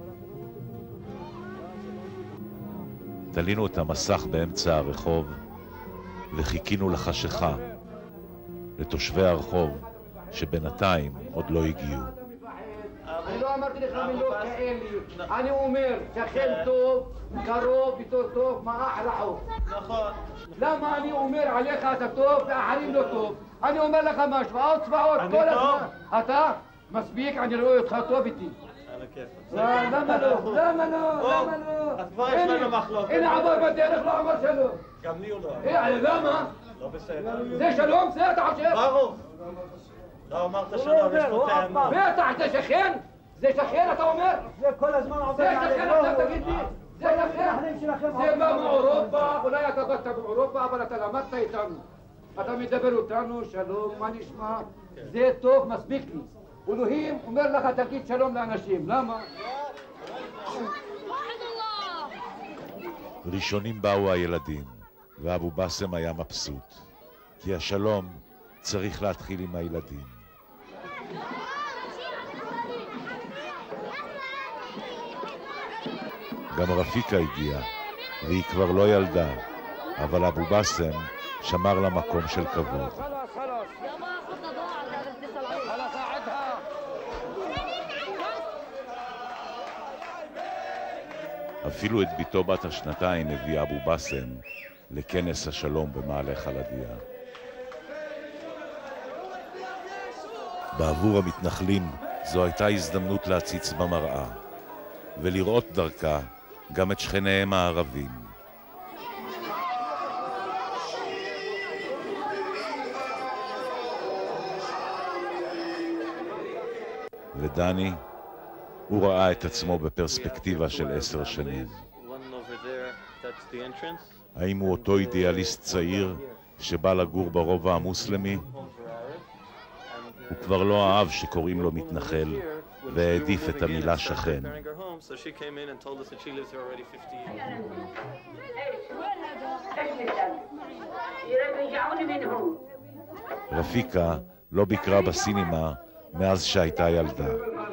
תלינו את המסך באמצע הרחוב וחיכינו לחשיכה, לתושבי הרחוב שבינתיים עוד לא הגיעו. אני לא אמרתי לך מילות כאלה, אני אומר שכן טוב, קרוב, יותר טוב, מה אחלה חוב. נכון. למה אני אומר עליך אתה טוב ואחרים לא טוב? אני אומר לך משהו, עוד צבאות, כל הזמן. אתה? מספיק, אני רואה אותך טוב איתי. למה לא? למה לא? למה לא? אז כבר יש לנו מחלוקת. הנה עבר בדרך, לא אמר שלום. גם לי הוא לא אמר. אה, למה? לא בסדר. זה שלום? זה אתה חושב? ברור. לא אמרת שלום, יש פה טענות. בטח, זה שכן? זה שכן, אתה אומר? זה כל הזמן עובר עליך. זה שכן, עכשיו תגיד לי. זה שכן. זה בא מאירופה, אולי אתה באת מאירופה, אבל אתה למדת איתנו. אתה מדבר אותנו, שלום, מה נשמע? זה טוב, מספיק לי. אלוהים אומר לך, תגיד שלום לאנשים. למה? ראשונים באו הילדים, ואבו באסם היה מבסוט. כי השלום צריך להתחיל עם הילדים. גם רפיקה הגיעה, והיא כבר לא ילדה, אבל אבו באסם שמר לה מקום של כבוד. אפילו את ביתו בת השנתיים הביא אבו באסם לכנס השלום במעלה חלדיה. בעבור המתנחלים זו הייתה הזדמנות להציץ במראה ולראות דרכה גם את שכניהם הערבים. ודני, הוא ראה את עצמו בפרספקטיבה של עשר שנים. האם הוא אותו אידיאליסט צעיר שבא לגור ברובע המוסלמי? הוא כבר לא אהב שקוראים לו מתנחל והעדיף את המילה שכן. רפיקה לא ביקרה בסינימה מאז שהייתה ילדה.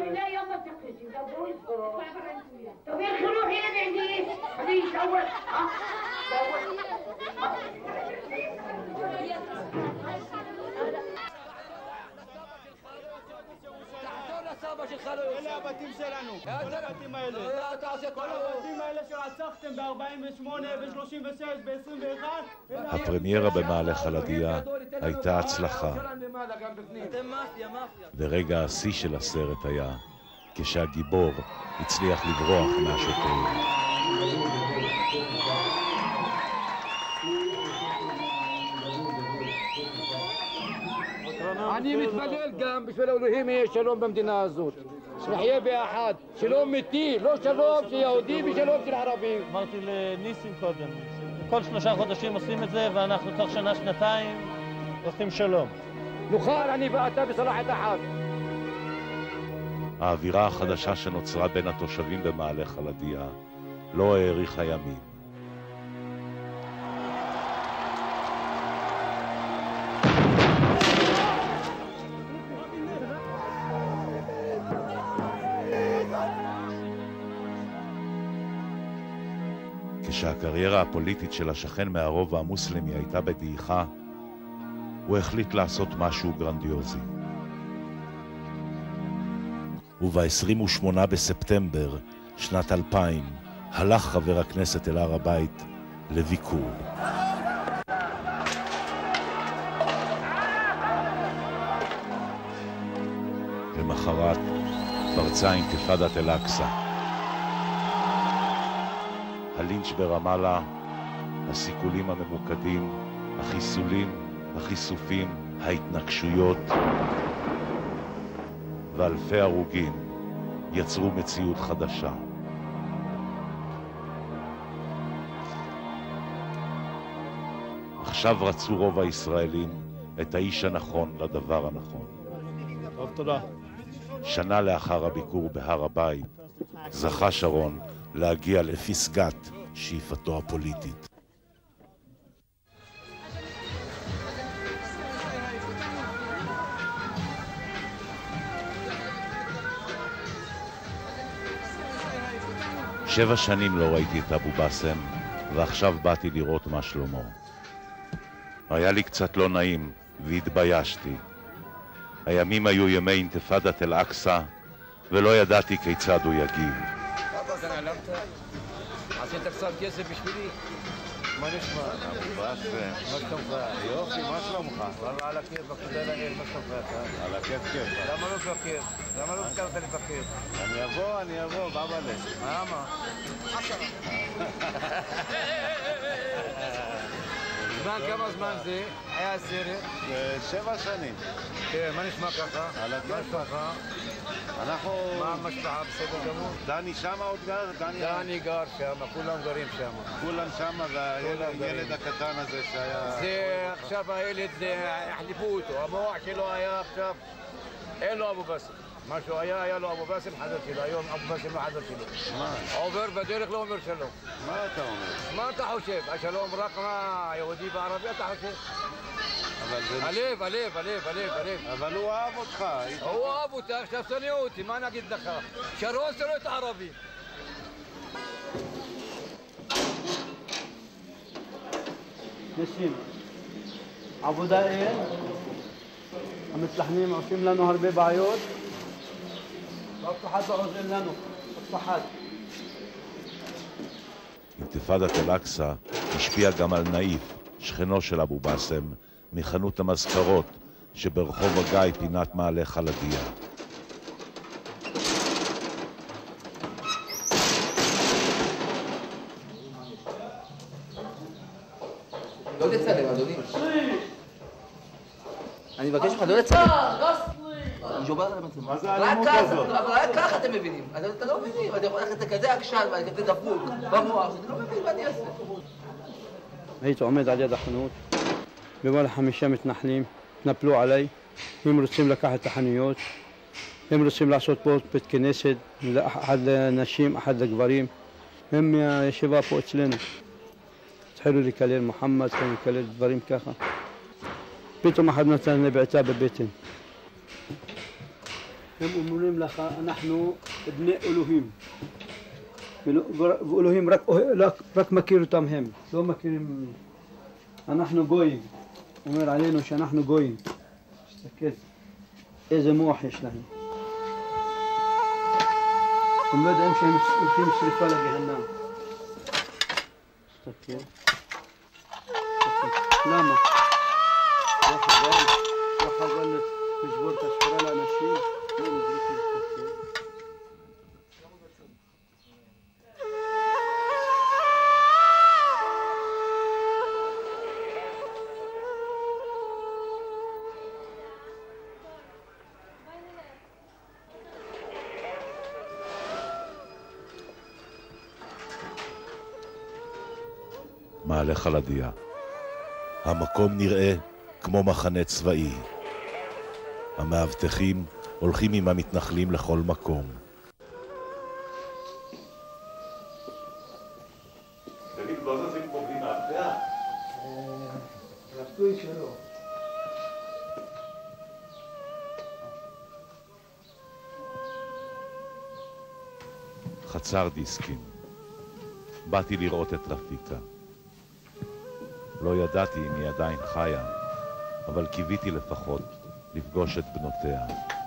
אלה הבתים שלנו, כל הבתים האלה. כל הבתים האלה שרצחתם ב-ארבעים ושמונה, ב-שלושים ושש, ב-עשרים ואחת. הפרמיירה במעלה חלדיה הייתה הצלחה. ורגע השיא של הסרט היה כשהגיבור הצליח לברוח מהשוטרים. אני מתפלל גם בשביל אלוהים יהיה שלום במדינה הזאת. שנחיה ביחד. שלום אמיתי, לא שלום של יהודי ושלום של ערבים. אמרתי לניסים קודם, כל שלושה חודשים עושים את זה ואנחנו תוך שנה, שנתיים עושים שלום. נוכל אני ואתה בסלחת אחת. האווירה החדשה שנוצרה בין התושבים במעלה חלדיה לא האריכה ימים. כשהקריירה הפוליטית של השכן מהרובע המוסלמי הייתה בדעיכה, הוא החליט לעשות משהו גרנדיוזי. וב-עשרים ושמונה בספטמבר שנת אלפיים הלך חבר הכנסת אל הר הבית לביקור. למחרת פרצה אינתיפאדת אל-אקצא. הלינץ' ברמאללה, הסיכולים הממוקדים, החיסולים, החיסופים, ההתנגשויות ואלפי הרוגים יצרו מציאות חדשה. עכשיו רצו רוב הישראלים את האיש הנכון לדבר הנכון. טוב, תודה. שנה לאחר הביקור בהר הבית זכה שרון להגיע לפסגת שאיפתו הפוליטית. שבע שנים לא ראיתי את אבו באסם, ועכשיו באתי לראות מה שלמה. היה לי קצת לא נעים והתביישתי. הימים היו ימי אינתיפאדת אל-אקצא, ולא ידעתי כיצד הוא יגיב. אבא, כאן עלמת? עשית קצת כסף בשבילי? מה נשמע? אבו באסם. מה שלומך? יופי, מה שלומך? על הכיף, תודה לאל, מה שלומך? על הכיף כיף. למה לא תבקר? למה לא הזכרת לבקר? אני אבוא, אני אבוא, בבאלה. למה? זמן, כמה זמן זה? היה הסרט? שבע שנים. כן, מה נשמע ככה? על הכיף ככה. אנחנו... מה המשפחה בסדר גמור? דני שמה עוד גר? דני גר שם, כולם גרים שם. כולם שמה, והילד הקטן הזה שהיה... זה עכשיו הילד, החליפו אותו. המוח שלו היה עכשיו... אין לו אבו באסם. מה שהוא היה, היה לו אבו באסם חזר שלו. היום אבו באסם לא חזר שלו. מה? עובר בדרך לא אומר שלום. מה אתה אומר? מה אתה חושב? השלום רק מה יהודי וערבי אתה חושב? הלב, הלב, הלב, הלב, הלב. אבל הוא אהב אותך. הוא אהב אותך, עכשיו שונא אותי, מה נגיד לך? שרון שונא את הערבים. ניסים, עבודה אין, המתלחמים עושים לנו הרבה בעיות, ואף אחד לא עוזר לנו, אף אחד. אינתיפאדת אל-אקצא השפיעה גם על נאיף, שכנו של אבו באסם, מחנות המזכרות שברחוב הגיא פינת מעלה חלדיה. לא לצלם, אדוני. אני מבקש ממך לא לצלם. מה זה האלימות הזאת? רק ככה אתם מבינים. אתה לא מבינים. אתה כזה עקשן ואתה כזה דפוק במוח, אתה לא מבין מה אני אעשה. הייתי עומד על יד החנות, ובא חמישה מתנחלים, התנפלו עליי, הם רוצים לקחת את החנויות, הם רוצים לעשות פה בית כנסת, אחד לנשים, אחד לגברים, הם מהישיבה פה אצלנו. התחילו לקלל מוחמד, התחילו לקלל דברים ככה. פתאום אחד נתן לי בעיטה בבטן. הם אומרים לך, אנחנו בני אלוהים. ואלוהים רק, רק, רק מכיר אותם הם, לא מכירים, אנחנו גויים, אומר עלינו שאנחנו גויים. תסתכל, איזה מוח יש להם. הם לא יודעים שהם הולכים שריפה לגיהנם. תסתכל. למה? לא חבל, לא חבל לשבור את הספרה לאנשים. לא נזריק להסתכל. מעלה חלדיה. המקום נראה כמו מחנה צבאי. המאבטחים הולכים עם המתנחלים לכל מקום. תגיד, לא זזים פה בלי מאבטח? רצוי שלא. חצר דיסקים. באתי לראות את רפיקה. לא ידעתי אם היא עדיין חיה, אבל קיוויתי לפחות לפגוש את בנותיה.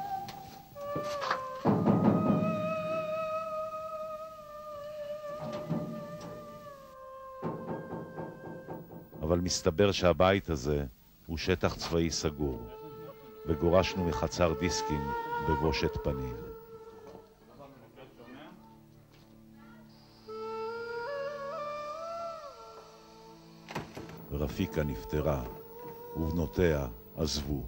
אבל מסתבר שהבית הזה הוא שטח צבאי סגור, וגורשנו מחצר דיסקים בבושת פנים. רפיקה נפטרה, ובנותיה עזבו.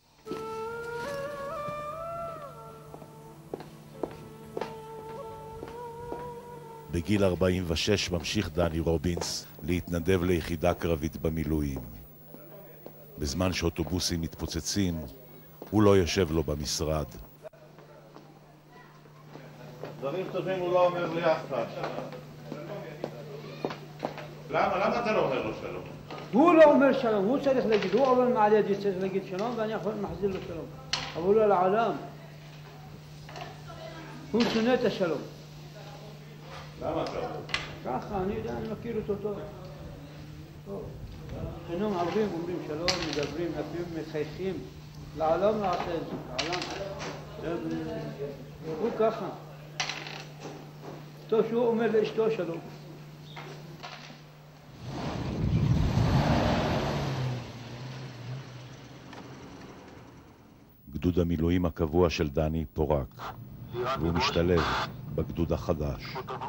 בגיל ארבעים ושש ממשיך דני רובינס להתנדב ליחידה קרבית במילואים. בזמן שאוטובוסים מתפוצצים, הוא לא יושב לו במשרד. דברים טובים הוא לא אומר לי אף פעם. למה? למה אתה לא אומר לו שלום? הוא לא אומר שלום, הוא צריך להגיד, הוא עובר מעל ידי צריך להגיד שלום ואני יכול מחזיר לו שלום. אבל הוא לא לעולם. הוא שונא את השלום. למה אתה אומר? ככה, אני יודע, אני מכיר אותו טוב. חינום ערבים אומרים שלום, מדברים, אפילו מחייכים. לעולם לא עושה את זה, לעולם. הוא ככה. טוב שהוא אומר לאשתו שלום. גדוד המילואים הקבוע של דני פורק, והוא משתלב בגדוד החדש.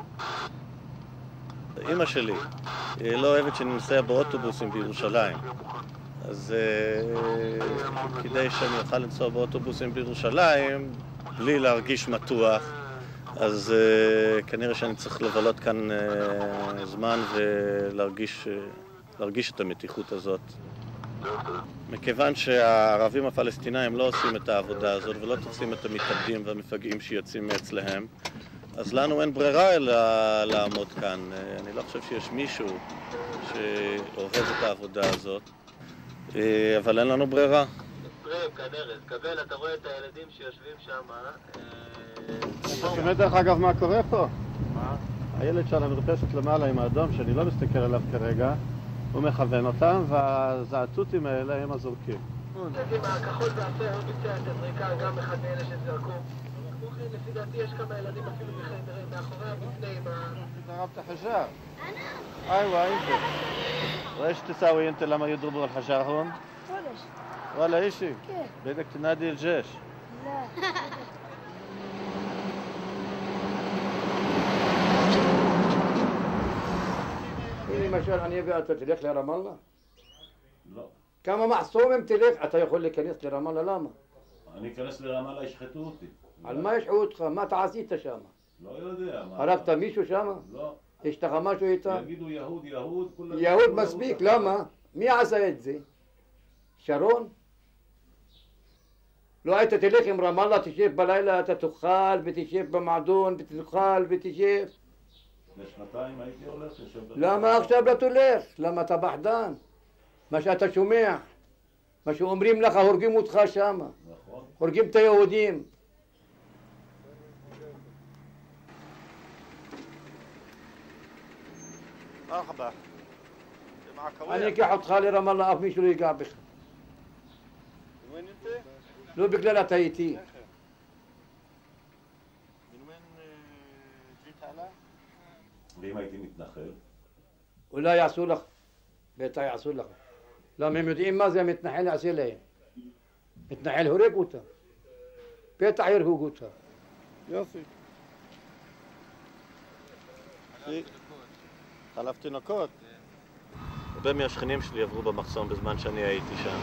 אמא שלי לא אוהבת שננסע באוטובוסים בירושלים, אז uh, כדי שאני אוכל לנסוע באוטובוסים בירושלים בלי להרגיש מתוח, אז uh, כנראה שאני צריך לבלות כאן uh, זמן ולהרגיש uh, להרגיש את המתיחות הזאת. מכיוון שהערבים הפלסטינאים לא עושים את העבודה הזאת ולא תופסים את המתאבדים והמפגעים שיוצאים מאצלהם, אז לנו אין ברירה אלא לעמוד כאן. אני לא חושב שיש מישהו שאוהב את העבודה הזאת, אבל אין לנו ברירה. פרם, כנראה, קבל, אתה רואה את הילדים שיושבים שם. אתה שומע דרך אגב מה קורה פה? מה? הילד שעל המרפסת למעלה עם האדום, שאני לא מסתכל עליו כרגע, הוא מכוון אותם, והזעתותים האלה הם הזורקים. הכחול והאפור הוא ביצע את הזריקה, גם אחד מאלה שזרקו. לפי דעתי יש כמה ילדים אפילו מאחורי המפנים. ضربت حجار. ايوه انت. وايش تساوي انت لما يضربوا الحجار هون؟ ولا شيء. ولا شيء؟ كيف؟ بدك تنادي الجيش. لا. لمثل أن يبقى تلك لرام الله؟ لا. كما معصوم تلك أنت يقول لك كنيسة لرام الله لما؟ אני אכנס לרמה לה ישחטו אותי. על מה ישחטו אותך? מה אתה עשית שם? לא יודע. הרגת מישהו שם? לא. יש לך משהו איתם? יגידו יהוד, יהוד, כולם... יהוד מספיק, למה? מי עשה את זה? שרון? לא היית תלך עם רמאללה, תשב בלילה, אתה תאכל ותשב במועדון ותאכל ותשב. לשנתיים הייתי הולך לשב... למה עכשיו לא תלך? למה אתה פחדן? מה שאתה שומע, מה שאומרים לך, הורגים אותך שם. נכון. הורגים את היהודים. מרחבה. אני אקח אותך לרמאללה, אף מישהו לא ייגע בך. לא בגלל אתה איתי. ואם הייתי מתנחל? אולי יעשו לך. בטח יעשו לך. למה הם יודעים מה זה המתנחל יעשה להם. מתנחל הורג אותה. בטח ירהוג אותה. יופי. חלב תינוקות. הרבה מהשכנים שלי עברו במחסום בזמן שאני הייתי שם.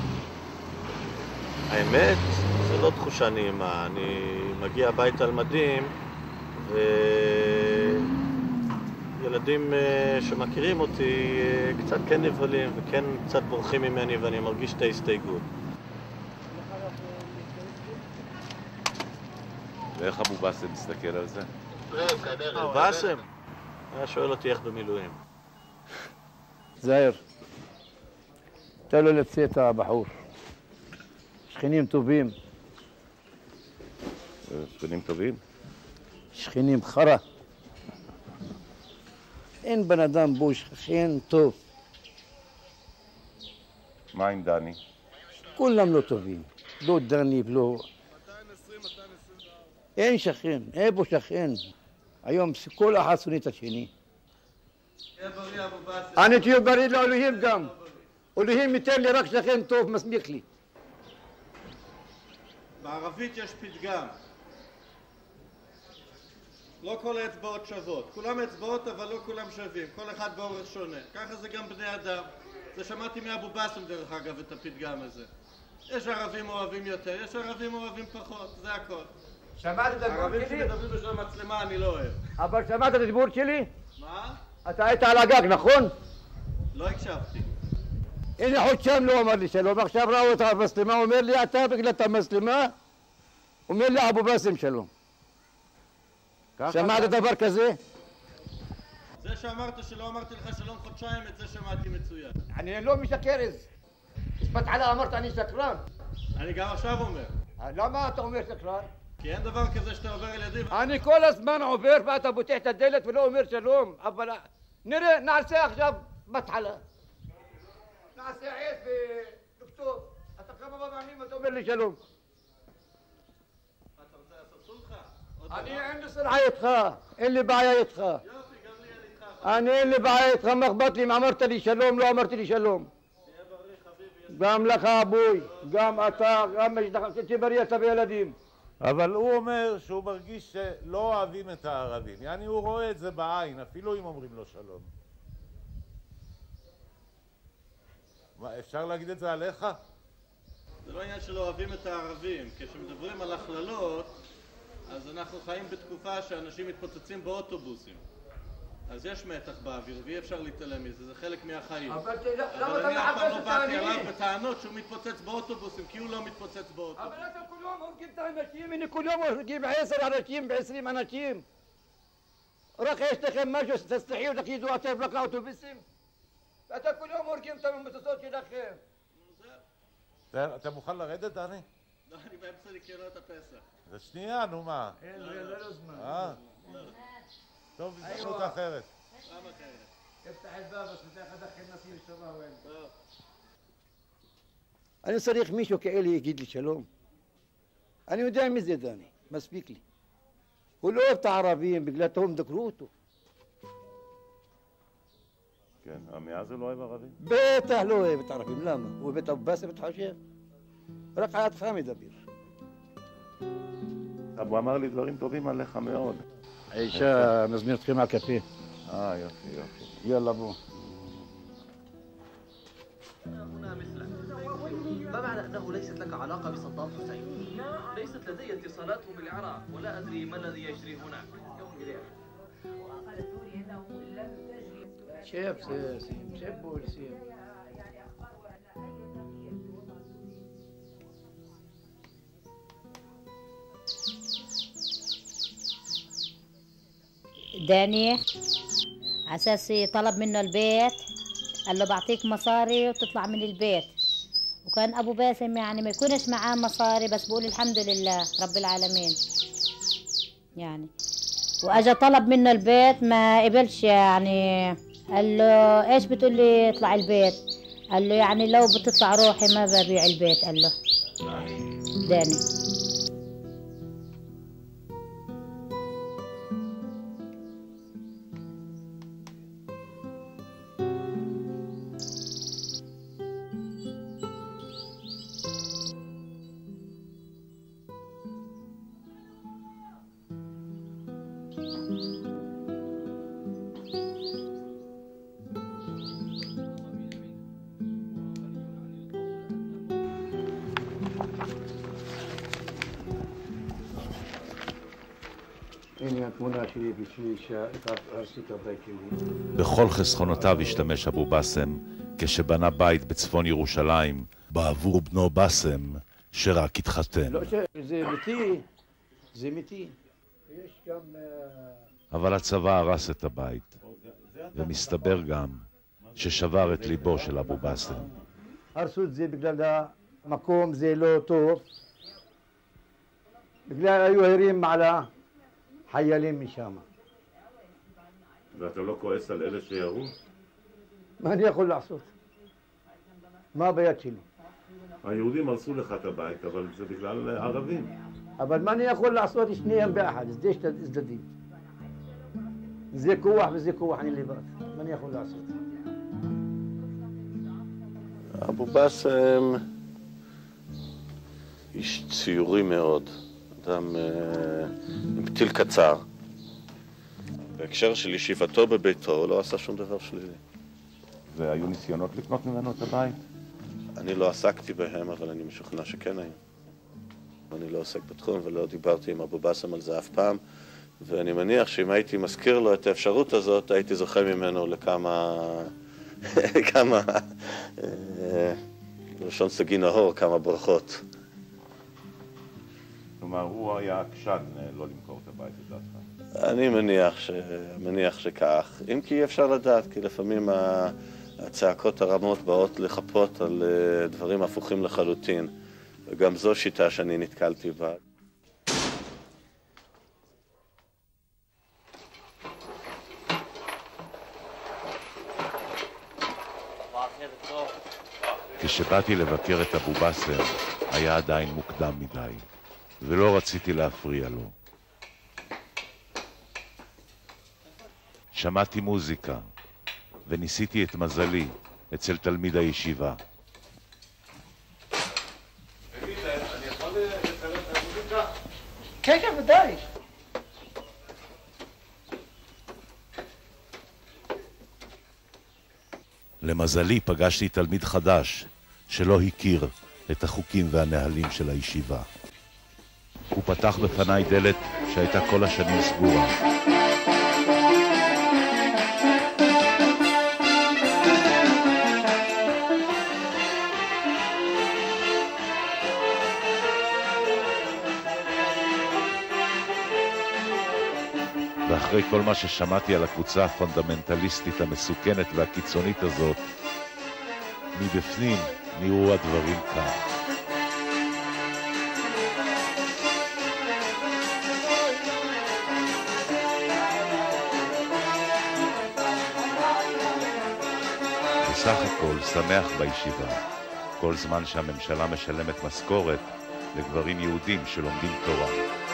האמת, זה לא תחושה נעימה. אני מגיע הביתה על מדים, וילדים שמכירים אותי קצת כן נבהלים וכן קצת בורחים ממני, ואני מרגיש את ההסתייגות. ואיך אבו באסם מסתכל על זה? אבו באסם? היה שואל אותי איך במילואים. זהיר, תן לו לצאת הבחור. שכנים טובים. שכנים טובים? שכנים חרה. אין בן אדם בו שכן טוב. מה עם דני? כולם לא טובים. לא דני ולא... אין שכן, אין בו שכן. היום כל אחד שונא את השני. אני תהיה בריא לאלוהים גם. אלוהים ייתן לי רק שכן טוב, מסמיך לי. בערבית יש פתגם. לא כל האצבעות שוות. כולם אצבעות אבל לא כולם שווים. כל אחד באורך שונה. ככה זה גם בני אדם. זה שמעתי מאבו באסם דרך אגב את הפתגם הזה. יש ערבים אוהבים יותר, יש ערבים אוהבים פחות, זה הכל. שמעת את הדיבור שלי? ערבים שמדברים בשביל המצלמה אני לא אוהב. אבל שמעת את הדיבור שלי? מה? אתה היית על הגג, נכון? לא הקשבתי. הנה חודשיים לא אומר לי שלום, עכשיו ראו את המצלמה, אומר לי אתה בגלל את המצלמה, אומר לי אבו באסם שלום. שמעת דבר כזה? זה שאמרת שלא אמרתי לך שלום חודשיים, את זה שמעתי מצוין. אני לא משקר אז. בתחילה אמרת אני שקרן. אני גם עכשיו אומר. למה אתה אומר שקרן? כי אין דבר כזה שאתה עובר על ידי. אני כל הזמן עובר ואתה פותח את הדלת ולא אומר שלום, אבל נראה, נעשה עכשיו בתחילה. נעשה עץ ונכתוב. אתה כמה פעמים אתה אומר לי שלום. אתה רוצה לעשות סולחה? אני אין לי סולחה איתך, אין לי בעיה איתך. יופי, גם לי אין איתך. אני אין לי בעיה איתך, מה אכפת לי אם אמרת לי שלום, לא אמרתי לי שלום. תהיה בריא חביבי, גם לך אבוי, גם אתה, גם תבריא את הילדים. אבל הוא אומר שהוא מרגיש שלא אוהבים את הערבים. יעני הוא רואה את זה בעין, אפילו אם אומרים לו שלום. מה, אפשר להגיד את זה עליך? זה לא עניין שלא אוהבים את הערבים. כשמדברים על הכללות, אז אנחנו חיים בתקופה שאנשים מתפוצצים באוטובוסים. אז יש מתח באוויר, ואי אפשר להתעלם מזה, זה חלק מהחיים. אבל אני אף פעם לא באתי עליו בטענות שהוא מתפוצץ באוטובוסים, כי הוא לא מתפוצץ באוטובוס. אבל אתם כל יום הורגים את האנשים, הנה כל יום הורגים עשר אנשים ועשרים אנשים. רק יש לכם משהו שתסתחיו תגידו אתם רק האוטובוסים? ואתם כל יום הורגים את המטוסות שלכם. אתה מוכן לרדת, דני? לא, אני באמצע לקרוא את הפסח. זה שנייה, נו מה? אין, זה לא זמן. אה? טוב, הזדמנות אחרת. פעם אחרת. תפתח את בבא, שתח הדחי נסים שמה ואין. טוב. אני צריך מישהו כאלה יגיד לי שלום. אני יודע מי זה דני, מספיק לי. הוא לא אוהב את הערבים, בגלל תום דקרו אותו. כן, מאז הוא לא אוהב ערבים? בטח לא אוהב את הערבים, למה? הוא בית אבו באסם מתחשב. רק עליך מדבר. הוא אמר לי דברים טובים עליך מאוד. האישה מזמין אתכם על קפה. אה, יופי, יופי. יאללה בוא. ما معنى أنه ليست لك علاقة بصدام حسين؟ ليست لدي اتصالاتهم بالعراق ولا أدري ما الذي يجري هناك. شاب سيم شاب بولسيم داني على اساس طلب منه البيت قال له بعطيك مصاري وتطلع من البيت وكان ابو باسم يعني ما يكونش معاه مصاري بس بقول الحمد لله رب العالمين يعني واجا طلب منه البيت ما قبلش يعني قال له ايش بتقول لي اطلع البيت قال له يعني لو بتطلع روحي ما ببيع البيت قال له داني בכל חסכונותיו השתמש אבו באסם כשבנה בית בצפון ירושלים בעבור בנו באסם שרק התחתן. לא, זה מיתי, זה מיתי. יש גם... אבל הצבא הרס את הבית, ומסתבר גם ששבר את ליבו של אבו באסם. הרסו את זה בגלל המקום, זה לא טוב. בגלל היו הרים על החיילים משם. ואתה לא כועס על אלה שירו? מה אני יכול לעשות? מה ביד שלי? היהודים הרסו לך את הבית, אבל זה בגלל ערבים. אבל מה אני יכול לעשות? שניהם באחד, זה שתי צדדים. זה כוח וזה כוח, אני לבד. מה אני יכול לעשות? אבו באסם איש ציורי מאוד, אדם עם פתיל קצר. בהקשר של ישיבתו בביתו הוא לא עשה שום דבר שלילי. והיו ניסיונות לקנות ממנו את הבית? אני לא עסקתי בהם, אבל אני משוכנע שכן היו. אני לא עוסק בתחום ולא דיברתי עם אבו באסם על זה אף פעם, ואני מניח שאם הייתי מזכיר לו את האפשרות הזאת, הייתי זוכה ממנו לכמה... כמה... לשון סגי נהור, כמה ברכות. כלומר, הוא היה עקשן לא למכור את הבית, את דעתך? אני מניח, ש... מניח שכך, אם כי אפשר לדעת, כי לפעמים הצעקות הרמות באות לחפות על דברים הפוכים לחלוטין, וגם זו שיטה שאני נתקלתי בה. כשבאתי לבקר את אבו באסם, היה עדיין מוקדם מדי, ולא רציתי להפריע לו. שמעתי מוזיקה, וניסיתי את מזלי אצל תלמיד הישיבה. כן, כן, ודאי. למזלי פגשתי תלמיד חדש שלא הכיר את החוקים והנהלים של הישיבה. הוא פתח בפניי דלת שהייתה כל השנים סגורה. ואחרי כל מה ששמעתי על הקבוצה הפונדמנטליסטית המסוכנת והקיצונית הזאת, מבפנים נראו הדברים כך. בסך הכל שמח בישיבה, כל זמן שהממשלה משלמת משכורת לגברים יהודים שלומדים תורה.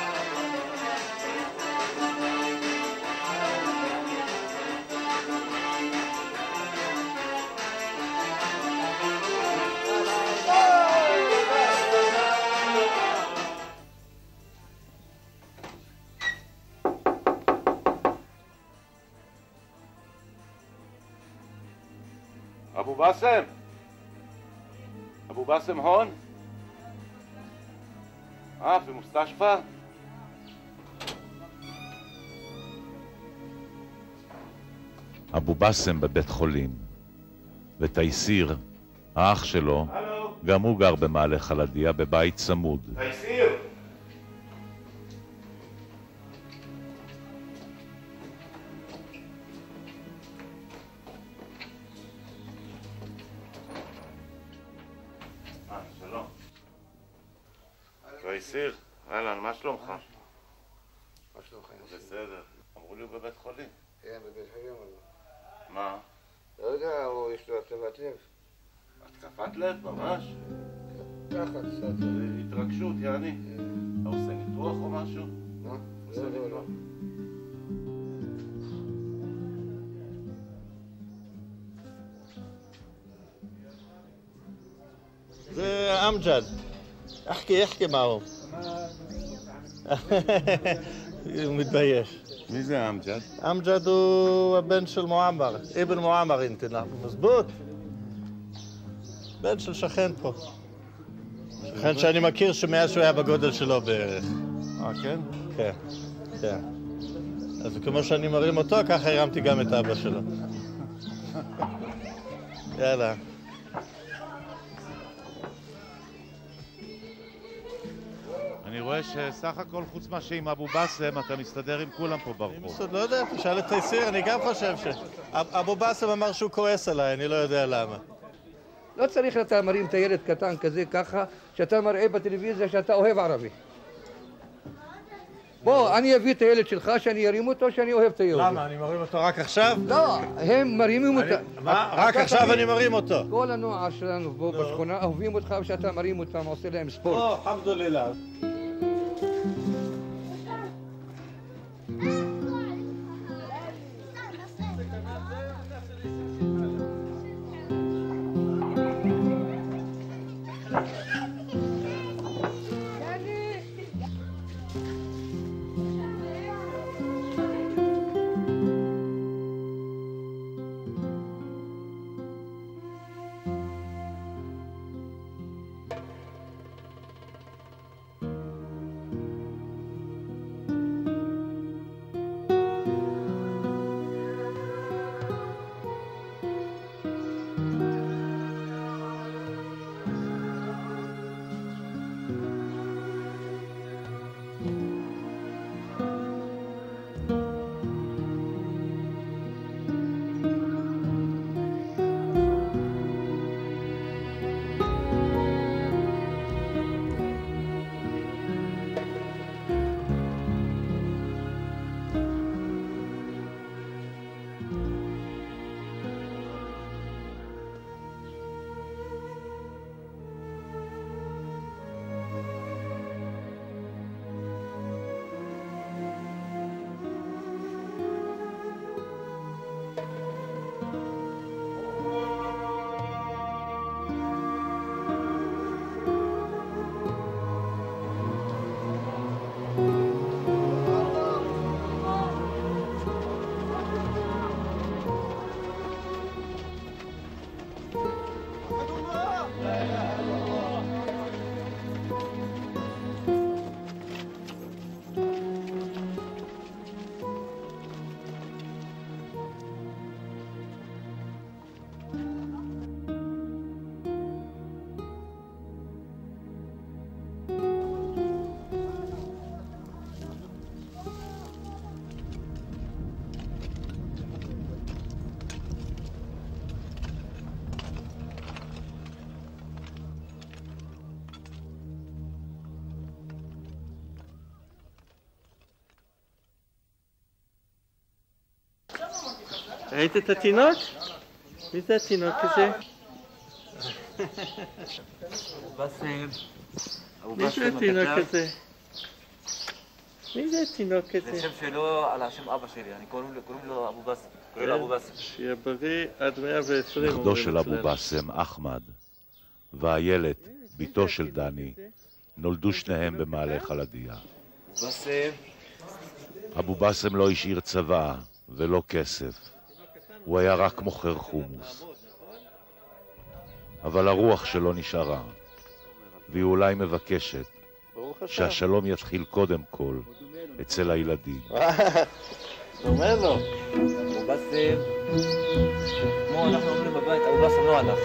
אבו באסם? אבו באסם הון? אה, في مستشفى? אבו באסם בבית חולים, ותייסיר, האח שלו, גם הוא גר במעלה חלדיה בבית צמוד. תייסיר! שלום. תייסיר, אהלן, מה שלומך? מה שלומך? בסדר. אמרו לי בבית חולים. כן, בבית חולים. מה? לא יודע, הוא יש לו התקפת לב. התקפת לב, ממש? ככה, קצת. התרגשות, יעני. אתה עושה ניתוח או משהו? מה? עושה ניתוח. זה אמג'ד. אחכי, אחכי מעהו. הוא מתבייש. מי זה אמג'ד? אמג'ד הוא הבן של מועמר, אבן מועמר אינטנה, מזבוט. בן של שכן פה. שכן שאני מכיר שמאז שהוא היה בגודל שלו בערך. אה, כן? כן, כן. אז כמו שאני מרים אותו, ככה הרמתי גם את אבא שלו. יאללה. אני רואה שסך הכל חוץ מה שעם אבו באסם אתה מסתדר עם כולם פה ברחוב. לא יודע, תשאל את תייסיר, אני גם חושב ש... אבו באסם אמר שהוא כועס עליי, אני לא יודע למה. לא צריך שאתה מרים את הילד קטן כזה ככה, שאתה מראה בטלוויזיה שאתה אוהב ערבי. בוא, אני אביא את הילד שלך, שאני ארים אותו, שאני אוהב את הילד. למה? אני מרים אותו רק עכשיו? לא, הם מרימים אותה. מה? רק עכשיו אני מרים אותו. כל הנוער שלנו פה בשכונה אוהבים אותך ושאתה מרים אותם, עושה להם ספורט. או, חמדוללה. ראית את התינוק? מי זה התינוק הזה? באסם. מי זה התינוק הזה? מי זה התינוק הזה? זה שם שלו על השם אבא שלי, אני קוראים לו אבו באסם. קוראים לו אבו באסם. שיהיה בריא עד מאה ועשרים. נכדו של אבו באסם, אחמד, והילד, ביתו של דני, נולדו שניהם במעלה חלדיה. באסם. אבו באסם לא השאיר צבא ולא כסף. הוא היה רק מוכר חומוס. אבל הרוח שלו נשארה, והיא אולי מבקשת שהשלום יתחיל קודם כל אצל הילדים. אומר לו. אבו באסם. כמו אנחנו אומרים בבית, אבו באסם לא הלך.